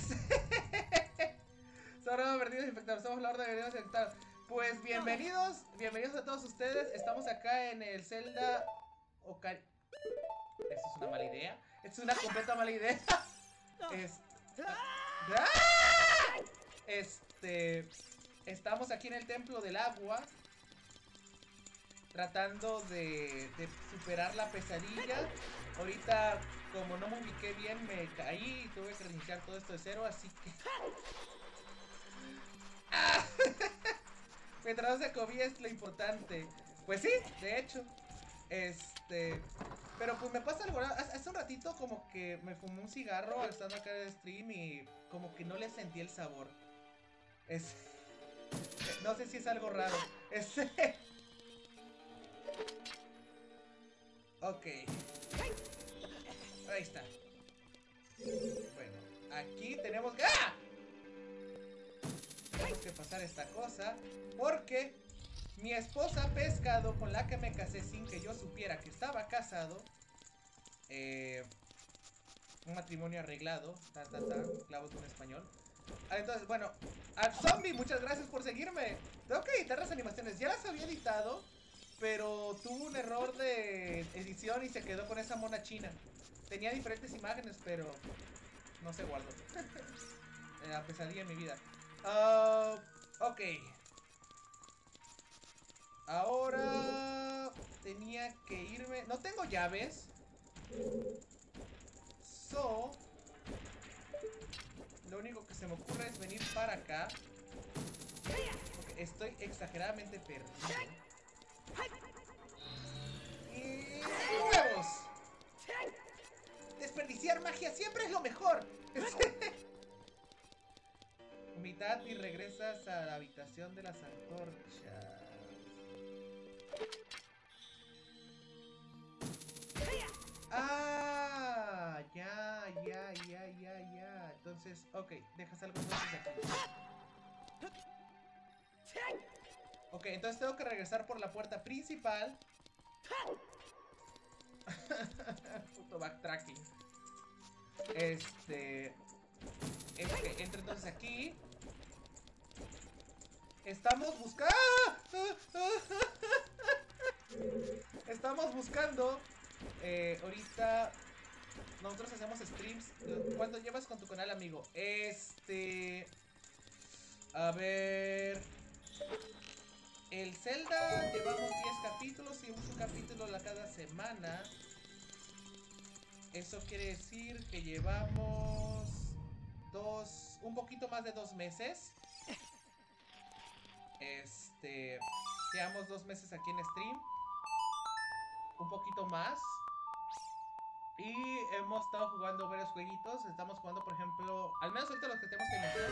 Somos perdidos infectados, somos la horda, venimos a infectar. Pues bienvenidos a todos ustedes. Estamos acá en el Zelda Ocarina. Esto es una mala idea. Esto es una completa mala idea. Estamos aquí en el Templo del Agua, tratando de superar la pesadilla. Ahorita, como no me ubiqué bien, me caí y tuve que reiniciar todo esto de cero, así que... Mientras no se cobía es lo importante. Pues sí, de hecho. Pero pues me pasa algo. Hace un ratito como que me fumé un cigarro estando acá en el stream y como que no le sentí el sabor. No sé si es algo raro. Ok. Ahí está. Bueno, aquí tenemos... ¡Ah! Tenemos que pasar esta cosa porque mi esposa pescado, con la que me casé sin que yo supiera que estaba casado, un matrimonio arreglado, clavos de un español. Entonces, bueno, al zombie, muchas gracias por seguirme. Tengo que editar las animaciones, ya las había editado, pero tuvo un error de edición y se quedó con esa mona china. Tenía diferentes imágenes, pero no se guardó. La pesadilla en mi vida. Ok. Ahora tenía que irme. No tengo llaves. Lo único que se me ocurre es venir para acá, porque estoy exageradamente perdido. Y... ¡huevos! Desperdiciar magia siempre es lo mejor. Mitad y regresas a la habitación de las antorchas. Ah, ya. Entonces, ok, dejas algo más aquí. Ok, entonces tengo que regresar por la puerta principal. Puto backtracking. Entro entonces aquí. Estamos buscando. Estamos buscando. Ahorita nosotros hacemos streams. ¿Cuánto llevas con tu canal, amigo? A ver. El Zelda llevamos 10 capítulos y un capítulo cada semana. Eso quiere decir que llevamos un poquito más de 2 meses. Llevamos 2 meses aquí en stream. Un poquito más. Y hemos estado jugando varios jueguitos. Estamos jugando, por ejemplo, al menos ahorita los que tenemos que mencionar,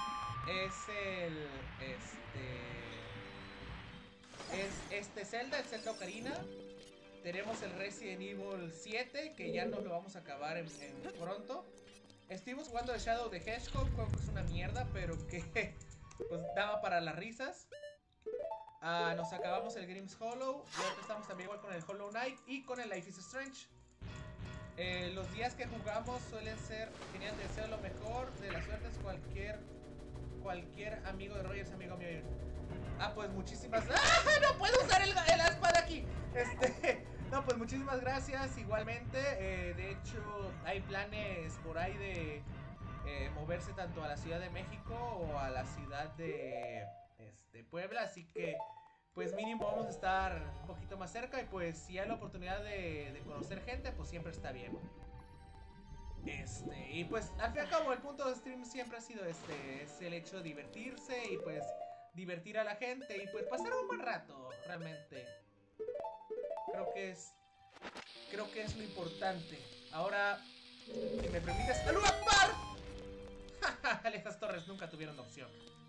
es Zelda, el Zelda Ocarina. Tenemos el Resident Evil 7, que ya nos lo vamos a acabar en pronto. Estuvimos jugando el Shadow the Hedgehog, creo que es una mierda, pero que pues daba para las risas. Nos acabamos el Grimm's Hollow. Y ahora estamos también igual con el Hollow Knight y con el Life is Strange. Los días que jugamos suelen ser genial, deseo lo mejor de las suertes. Cualquier amigo de Roger es amigo mío. Pues muchísimas. ¡Ah! No puedo usar la espada aquí. No, pues muchísimas gracias. Igualmente, de hecho, hay planes por ahí de moverse tanto a la Ciudad de México o a la ciudad de Puebla. Así que, pues mínimo vamos a estar un poquito más cerca. Y pues si hay la oportunidad de conocer gente, pues siempre está bien. Y pues al fin y al cabo el punto de stream siempre ha sido es el hecho de divertirse y pues divertir a la gente y pues pasar un buen rato, realmente. Creo que es lo importante. Ahora, si me permites, ¡Alú Akbar! Estas torres nunca tuvieron opción.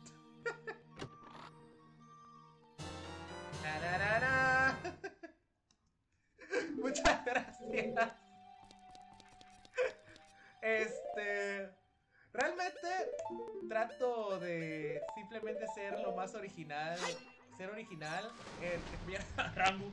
Muchas gracias. Realmente trato de simplemente ser lo más original. Ser original. Mira, Rangu.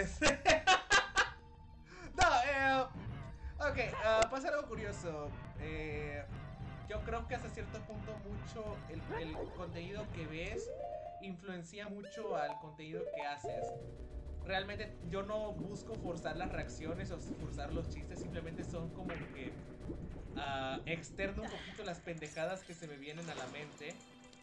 No, ok, pasa algo curioso. Yo creo que hasta cierto punto mucho el contenido que ves influencia mucho al contenido que haces. Realmente yo no busco forzar las reacciones o forzar los chistes, simplemente son como que externo un poquito las pendejadas que se me vienen a la mente.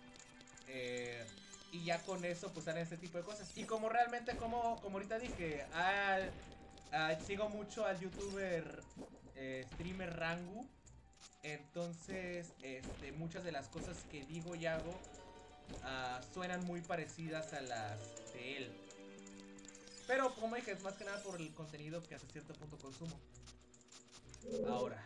Y ya con eso pues salen este tipo de cosas. Y como realmente, como ahorita dije, sigo mucho al youtuber streamer Rangu. Entonces muchas de las cosas que digo y hago suenan muy parecidas a las de él. Pero como dije, es más que nada por el contenido que hasta cierto punto consumo. Ahora.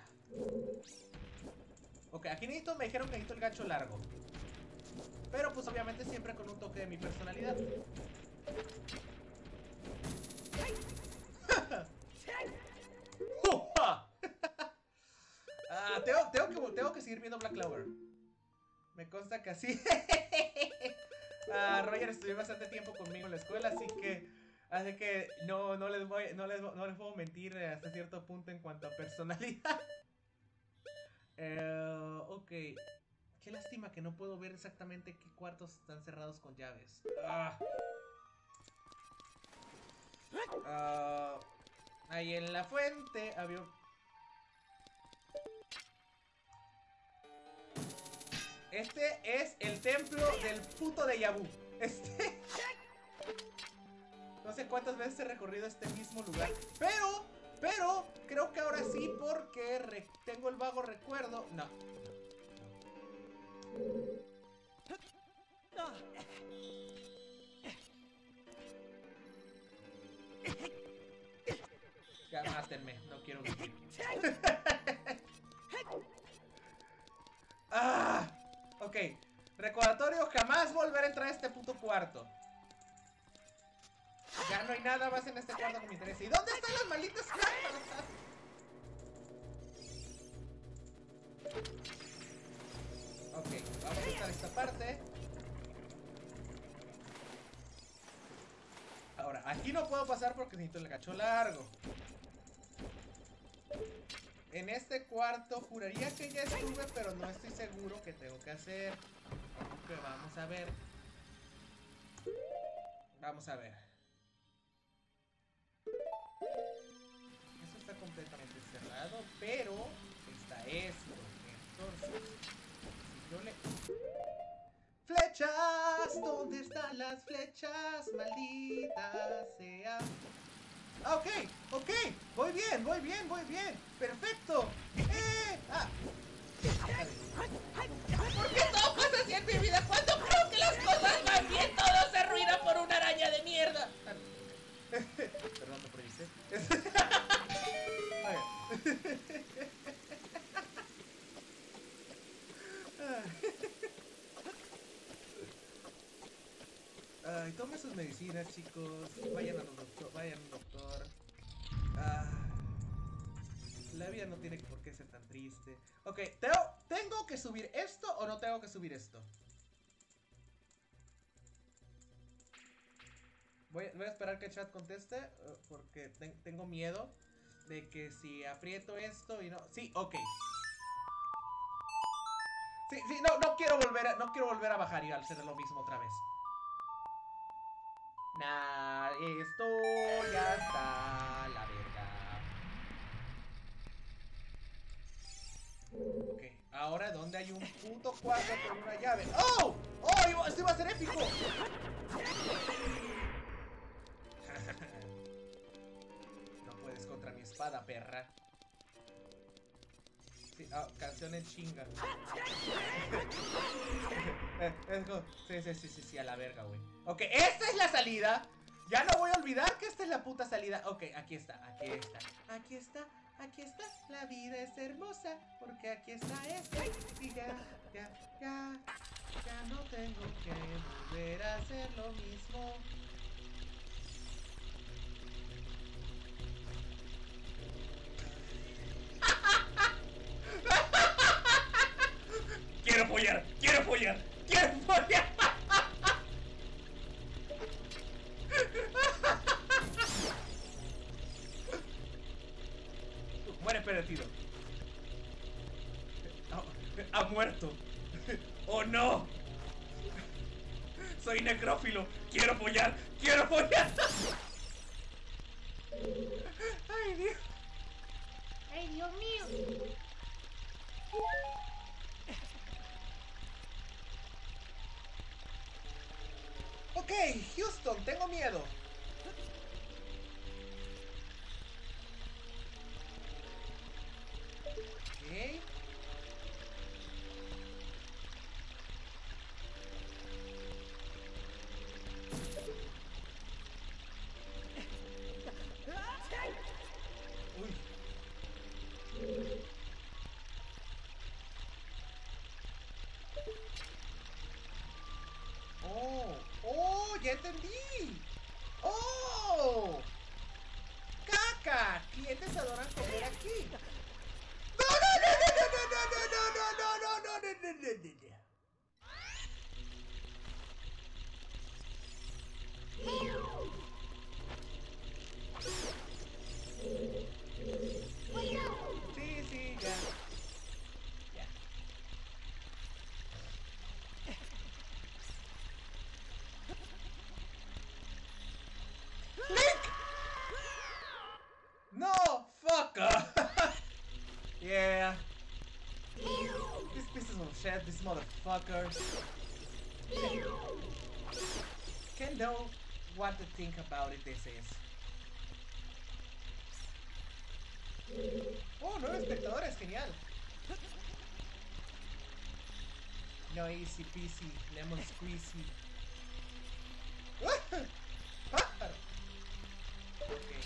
Ok, aquí me dijeron que necesito el gancho largo. Pero pues obviamente siempre con un toque de mi personalidad. Tengo que seguir viendo Black Clover. Me consta que así. Roger estudió bastante tiempo conmigo en la escuela, así que no les puedo mentir hasta cierto punto en cuanto a personalidad. Ok. Qué lástima que no puedo ver exactamente qué cuartos están cerrados con llaves. Ahí en la fuente había... Este es el templo del puto déjà vu. No sé cuántas veces he recorrido este mismo lugar. Pero creo que ahora sí, porque tengo el vago recuerdo. No. Ya, mátenme, no quiero vivir. Ok. Recordatorio, jamás volver a entrar a este puto cuarto. Ya no hay nada más en este cuarto que me interese. ¿Y dónde están las malditas cartas? Ok, vamos a usar esta parte. Ahora, aquí no puedo pasar porque necesito el gacho largo. En este cuarto juraría que ya estuve, pero no estoy seguro qué tengo que hacer. Así que vamos a ver. Vamos a ver. Eso está completamente cerrado, pero está esto. Entonces, si yo le... ¡Flechas! ¿Dónde están las flechas? Malditas sea. Ok, ok. Voy bien. Perfecto. ¿Por qué todo pasa así en mi vida? Cuando creo que las cosas van bien, todo se arruina por una araña de mierda. Perdón, te prohibiste. Ay, tomen sus medicinas, chicos. Vayan a un doctor. La vida no tiene por qué ser tan triste. Ok, ¿tengo que subir esto o no tengo que subir esto? Voy a esperar que el chat conteste, porque tengo miedo de que si aprieto esto y no... Sí, ok. Sí, no quiero volver a bajar y hacer lo mismo otra vez. Nah, esto ya está la verga. Ok, ahora ¿dónde hay un puto cuarto con una llave? ¡Oh! ¡Oh! ¡Esto iba a ser épico! No puedes contra mi espada, perra. Sí, canción en chinga. Sí, a la verga, güey. Ok, esta es la salida. Ya no voy a olvidar que esta es la puta salida. Ok, aquí está. La vida es hermosa porque aquí está esta. Y ya no tengo que volver a hacer lo mismo. Quiero follar. Muere pervertido. Ha muerto. ¡Oh no! Soy necrófilo. Quiero follar. Ay, Dios. ¡Ay, Dios mío! Ok, Houston, tengo miedo. Ok. Uy. ¡Oh! ¡Ya entendí! ¡Oh! ¡Caca! Clientes adoran comer aquí. ¡No! Sí, ya. ¡Link! No! Fucker! Yeah. These pieces of shit, this motherfucker. Can't know what to think about it, this is. Oh, 9 espectadores, genial. No easy peasy, lemon squeezy. Okay.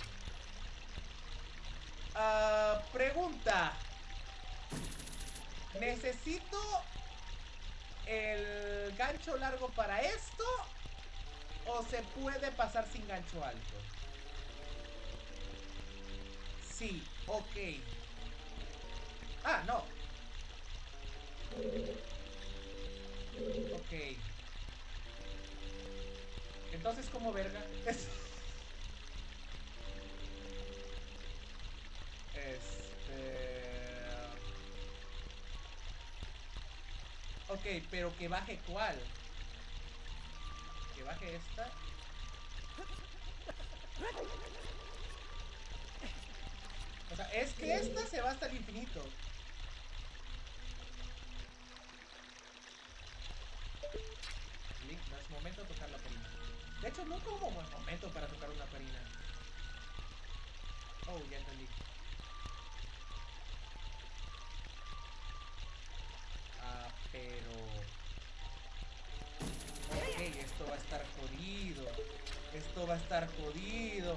Pregunta. ¿Necesito el gancho largo para esto? ¿O se puede pasar sin gancho alto? Sí, ok. Ah, no. Ok. Entonces, ¿cómo verga? Ok, pero que baje ¿cuál? Que baje esta. O sea, es que esta se va hasta el infinito. Link, no es momento de tocar la perina. De hecho, nunca hubo buen momento para tocar una perina. Oh, ya entendí. Pero... Ok, esto va a estar jodido. Esto va a estar jodido.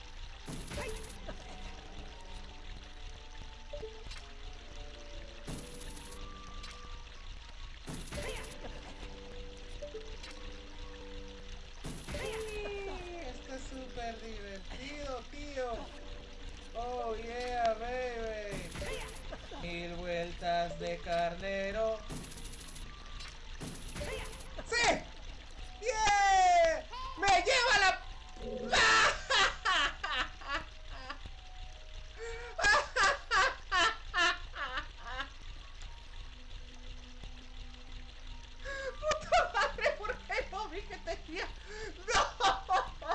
Esto es súper divertido, tío. Oh yeah, baby. 1000 vueltas de carnero. ¡Sí! ¡Yeah! ¡Me lleva la... ¡Puta madre! ¿Por qué no vi que tenía? ¡No!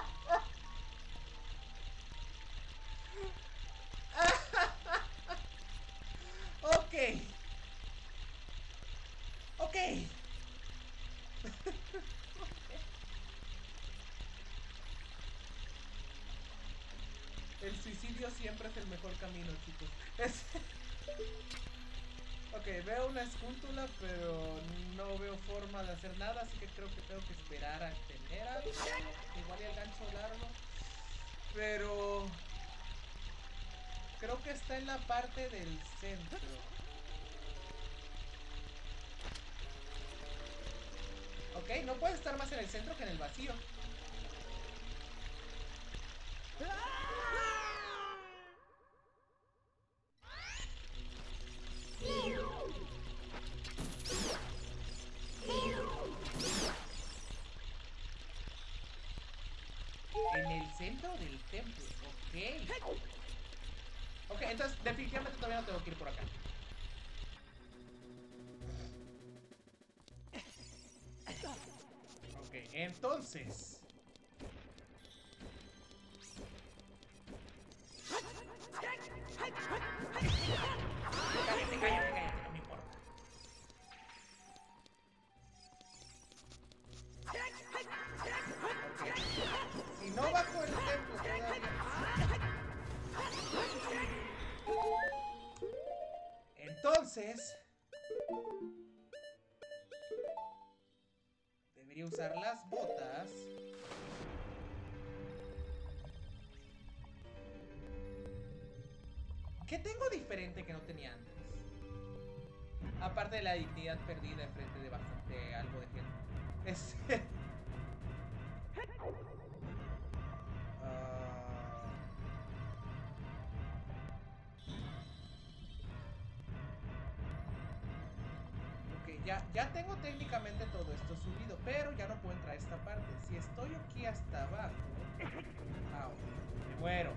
siempre es el mejor camino, chicos. Ok, veo una escúntula, pero no veo forma de hacer nada, así que creo que tengo que esperar a tener algo. Igual y el gancho largo. Pero creo que está en la parte del centro. Ok, no puede estar más en el centro que en el vacío. En el centro del templo, ok. Ok, entonces definitivamente todavía no tengo que ir por acá. Ok, entonces cállate, no me importa. Okay. Si no bajo el templo todavía. Entonces debería usar las botas. ¿Qué tengo diferente que no tenía antes? Aparte de la dignidad perdida enfrente de bastante algo de gente. Ok, ya tengo técnicamente todo esto subido, pero ya no puedo entrar a esta parte. Si estoy aquí hasta abajo... ¡Au! ¡Me muero!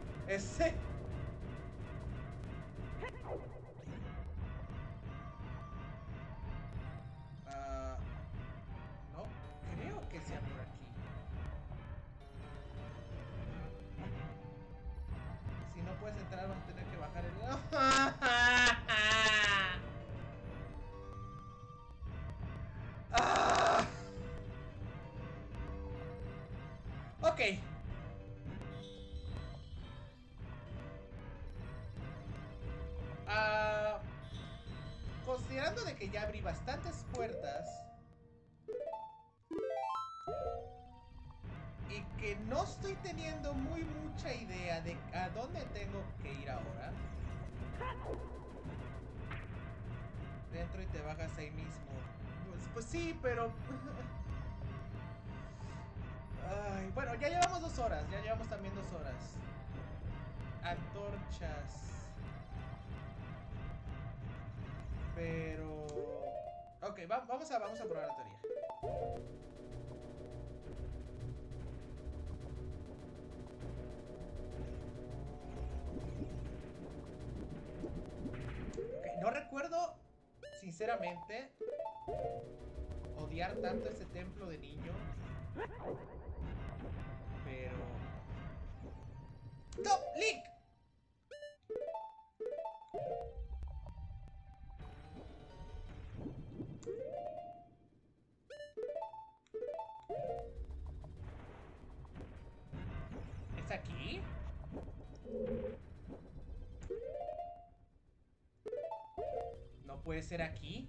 No creo que sea por aquí. Si no puedes entrar, vas a tener que bajar el... Ok. Considerando de que ya abrí bastantes puertas y que no estoy teniendo mucha idea de a dónde tengo que ir ahora. Dentro y te bajas ahí mismo. Pues sí, pero... Ay, bueno, ya llevamos 2 horas. Ya llevamos también 2 horas. Antorchas. Pero... Ok, vamos a probar la teoría. Ok, no recuerdo, sinceramente, odiar tanto ese templo de niño. Pero... ¡No! ¡Link! ¿Es aquí? ¿No puede ser aquí?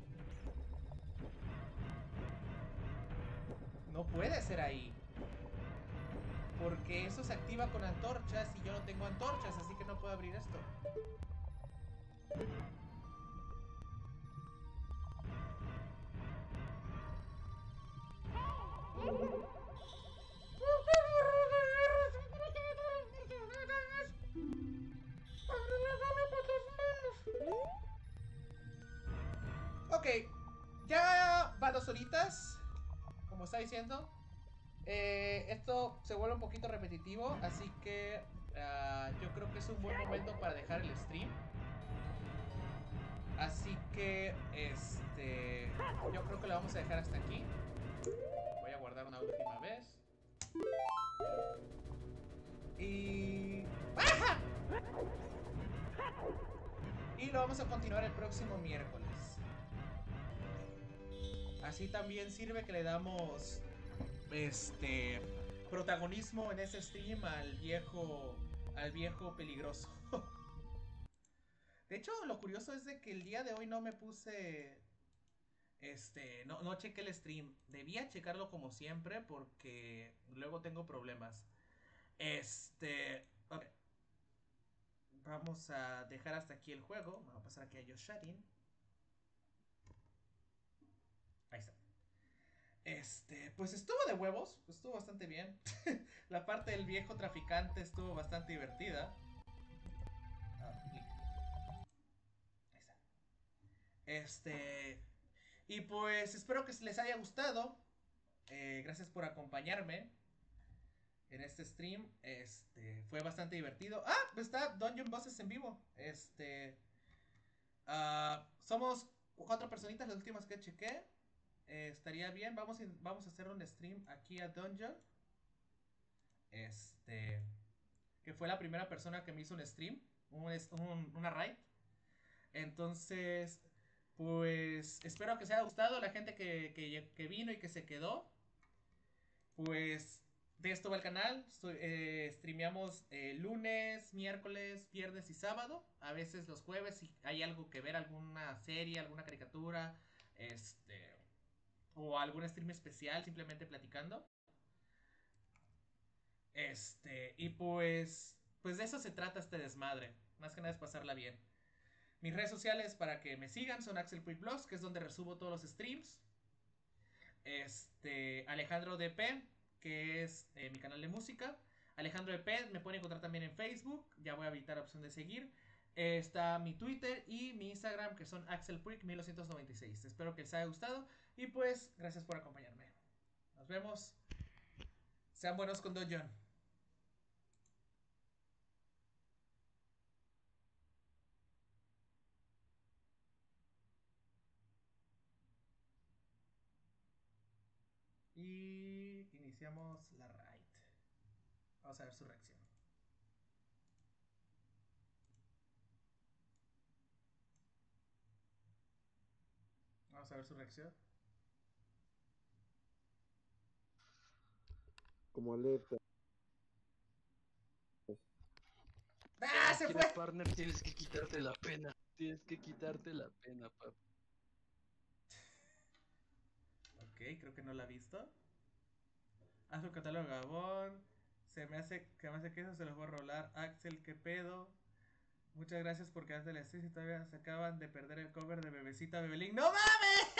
No puede ser ahí. Porque eso se activa con antorchas y yo no tengo antorchas, así que no puedo abrir esto. Ok, ya va 2 horitas, como está diciendo. Esto se vuelve un poquito repetitivo, así que yo creo que es un buen momento para dejar el stream. Así que, yo creo que lo vamos a dejar hasta aquí. Voy a guardar una última vez. Y... ¡Baja! Y lo vamos a continuar el próximo miércoles. Así también sirve que le damos protagonismo en ese stream al viejo peligroso. De hecho, lo curioso es de que el día de hoy no me puse... no chequé el stream. Debía checarlo como siempre porque luego tengo problemas. Ok. Vamos a dejar hasta aquí el juego. Vamos a pasar aquí a Yosharin. Ahí está. Pues estuvo de huevos. Estuvo bastante bien. La parte del viejo traficante estuvo bastante divertida. Ahí está. Y pues espero que les haya gustado. Gracias por acompañarme en este stream. Fue bastante divertido. Ah, está Dungeon Bosses en vivo. Somos 4 personitas las últimas que chequé. Estaría bien. Vamos a hacer un stream aquí a Dungeon. Que fue la primera persona que me hizo un stream. Una raid. Entonces, pues espero que os haya gustado la gente que vino y que se quedó. Pues de esto va el canal. Streameamos lunes, miércoles, viernes y sábado. A veces los jueves si hay algo que ver, alguna serie, alguna caricatura. O algún stream especial, simplemente platicando. Y pues de eso se trata este desmadre. Más que nada es pasarla bien. Mis redes sociales para que me sigan son Axel Puig Blogs, que es donde resubo todos los streams. Alejandro DP, que es mi canal de música. Alejandro DP me pueden encontrar también en Facebook. Ya voy a habilitar la opción de seguir. Está mi Twitter y mi Instagram, que son Axel Puig 1996. Espero que les haya gustado. Y pues, gracias por acompañarme. Nos vemos. Sean buenos con Dungeon. Y iniciamos la raid. Vamos a ver su reacción. Vamos a ver su reacción. Como alerta. ¡Ah, se fue! Partner, tienes que quitarte la pena. Tienes que quitarte la pena, papá. Ok, creo que no la ha visto. Haz un catálogo Gabón. Se me hace que eso se los voy a rolar. Axel, ¿qué pedo? Muchas gracias por quedarte el stream. Y todavía se acaban de perder el cover de Bebecita Bebelín. ¡No mames!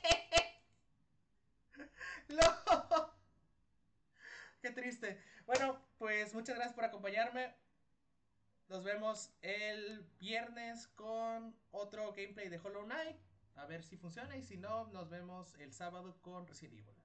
¡No! ¡Qué triste! Bueno, pues muchas gracias por acompañarme. Nos vemos el viernes con otro gameplay de Hollow Knight. A ver si funciona. Y si no, nos vemos el sábado con Resident Evil.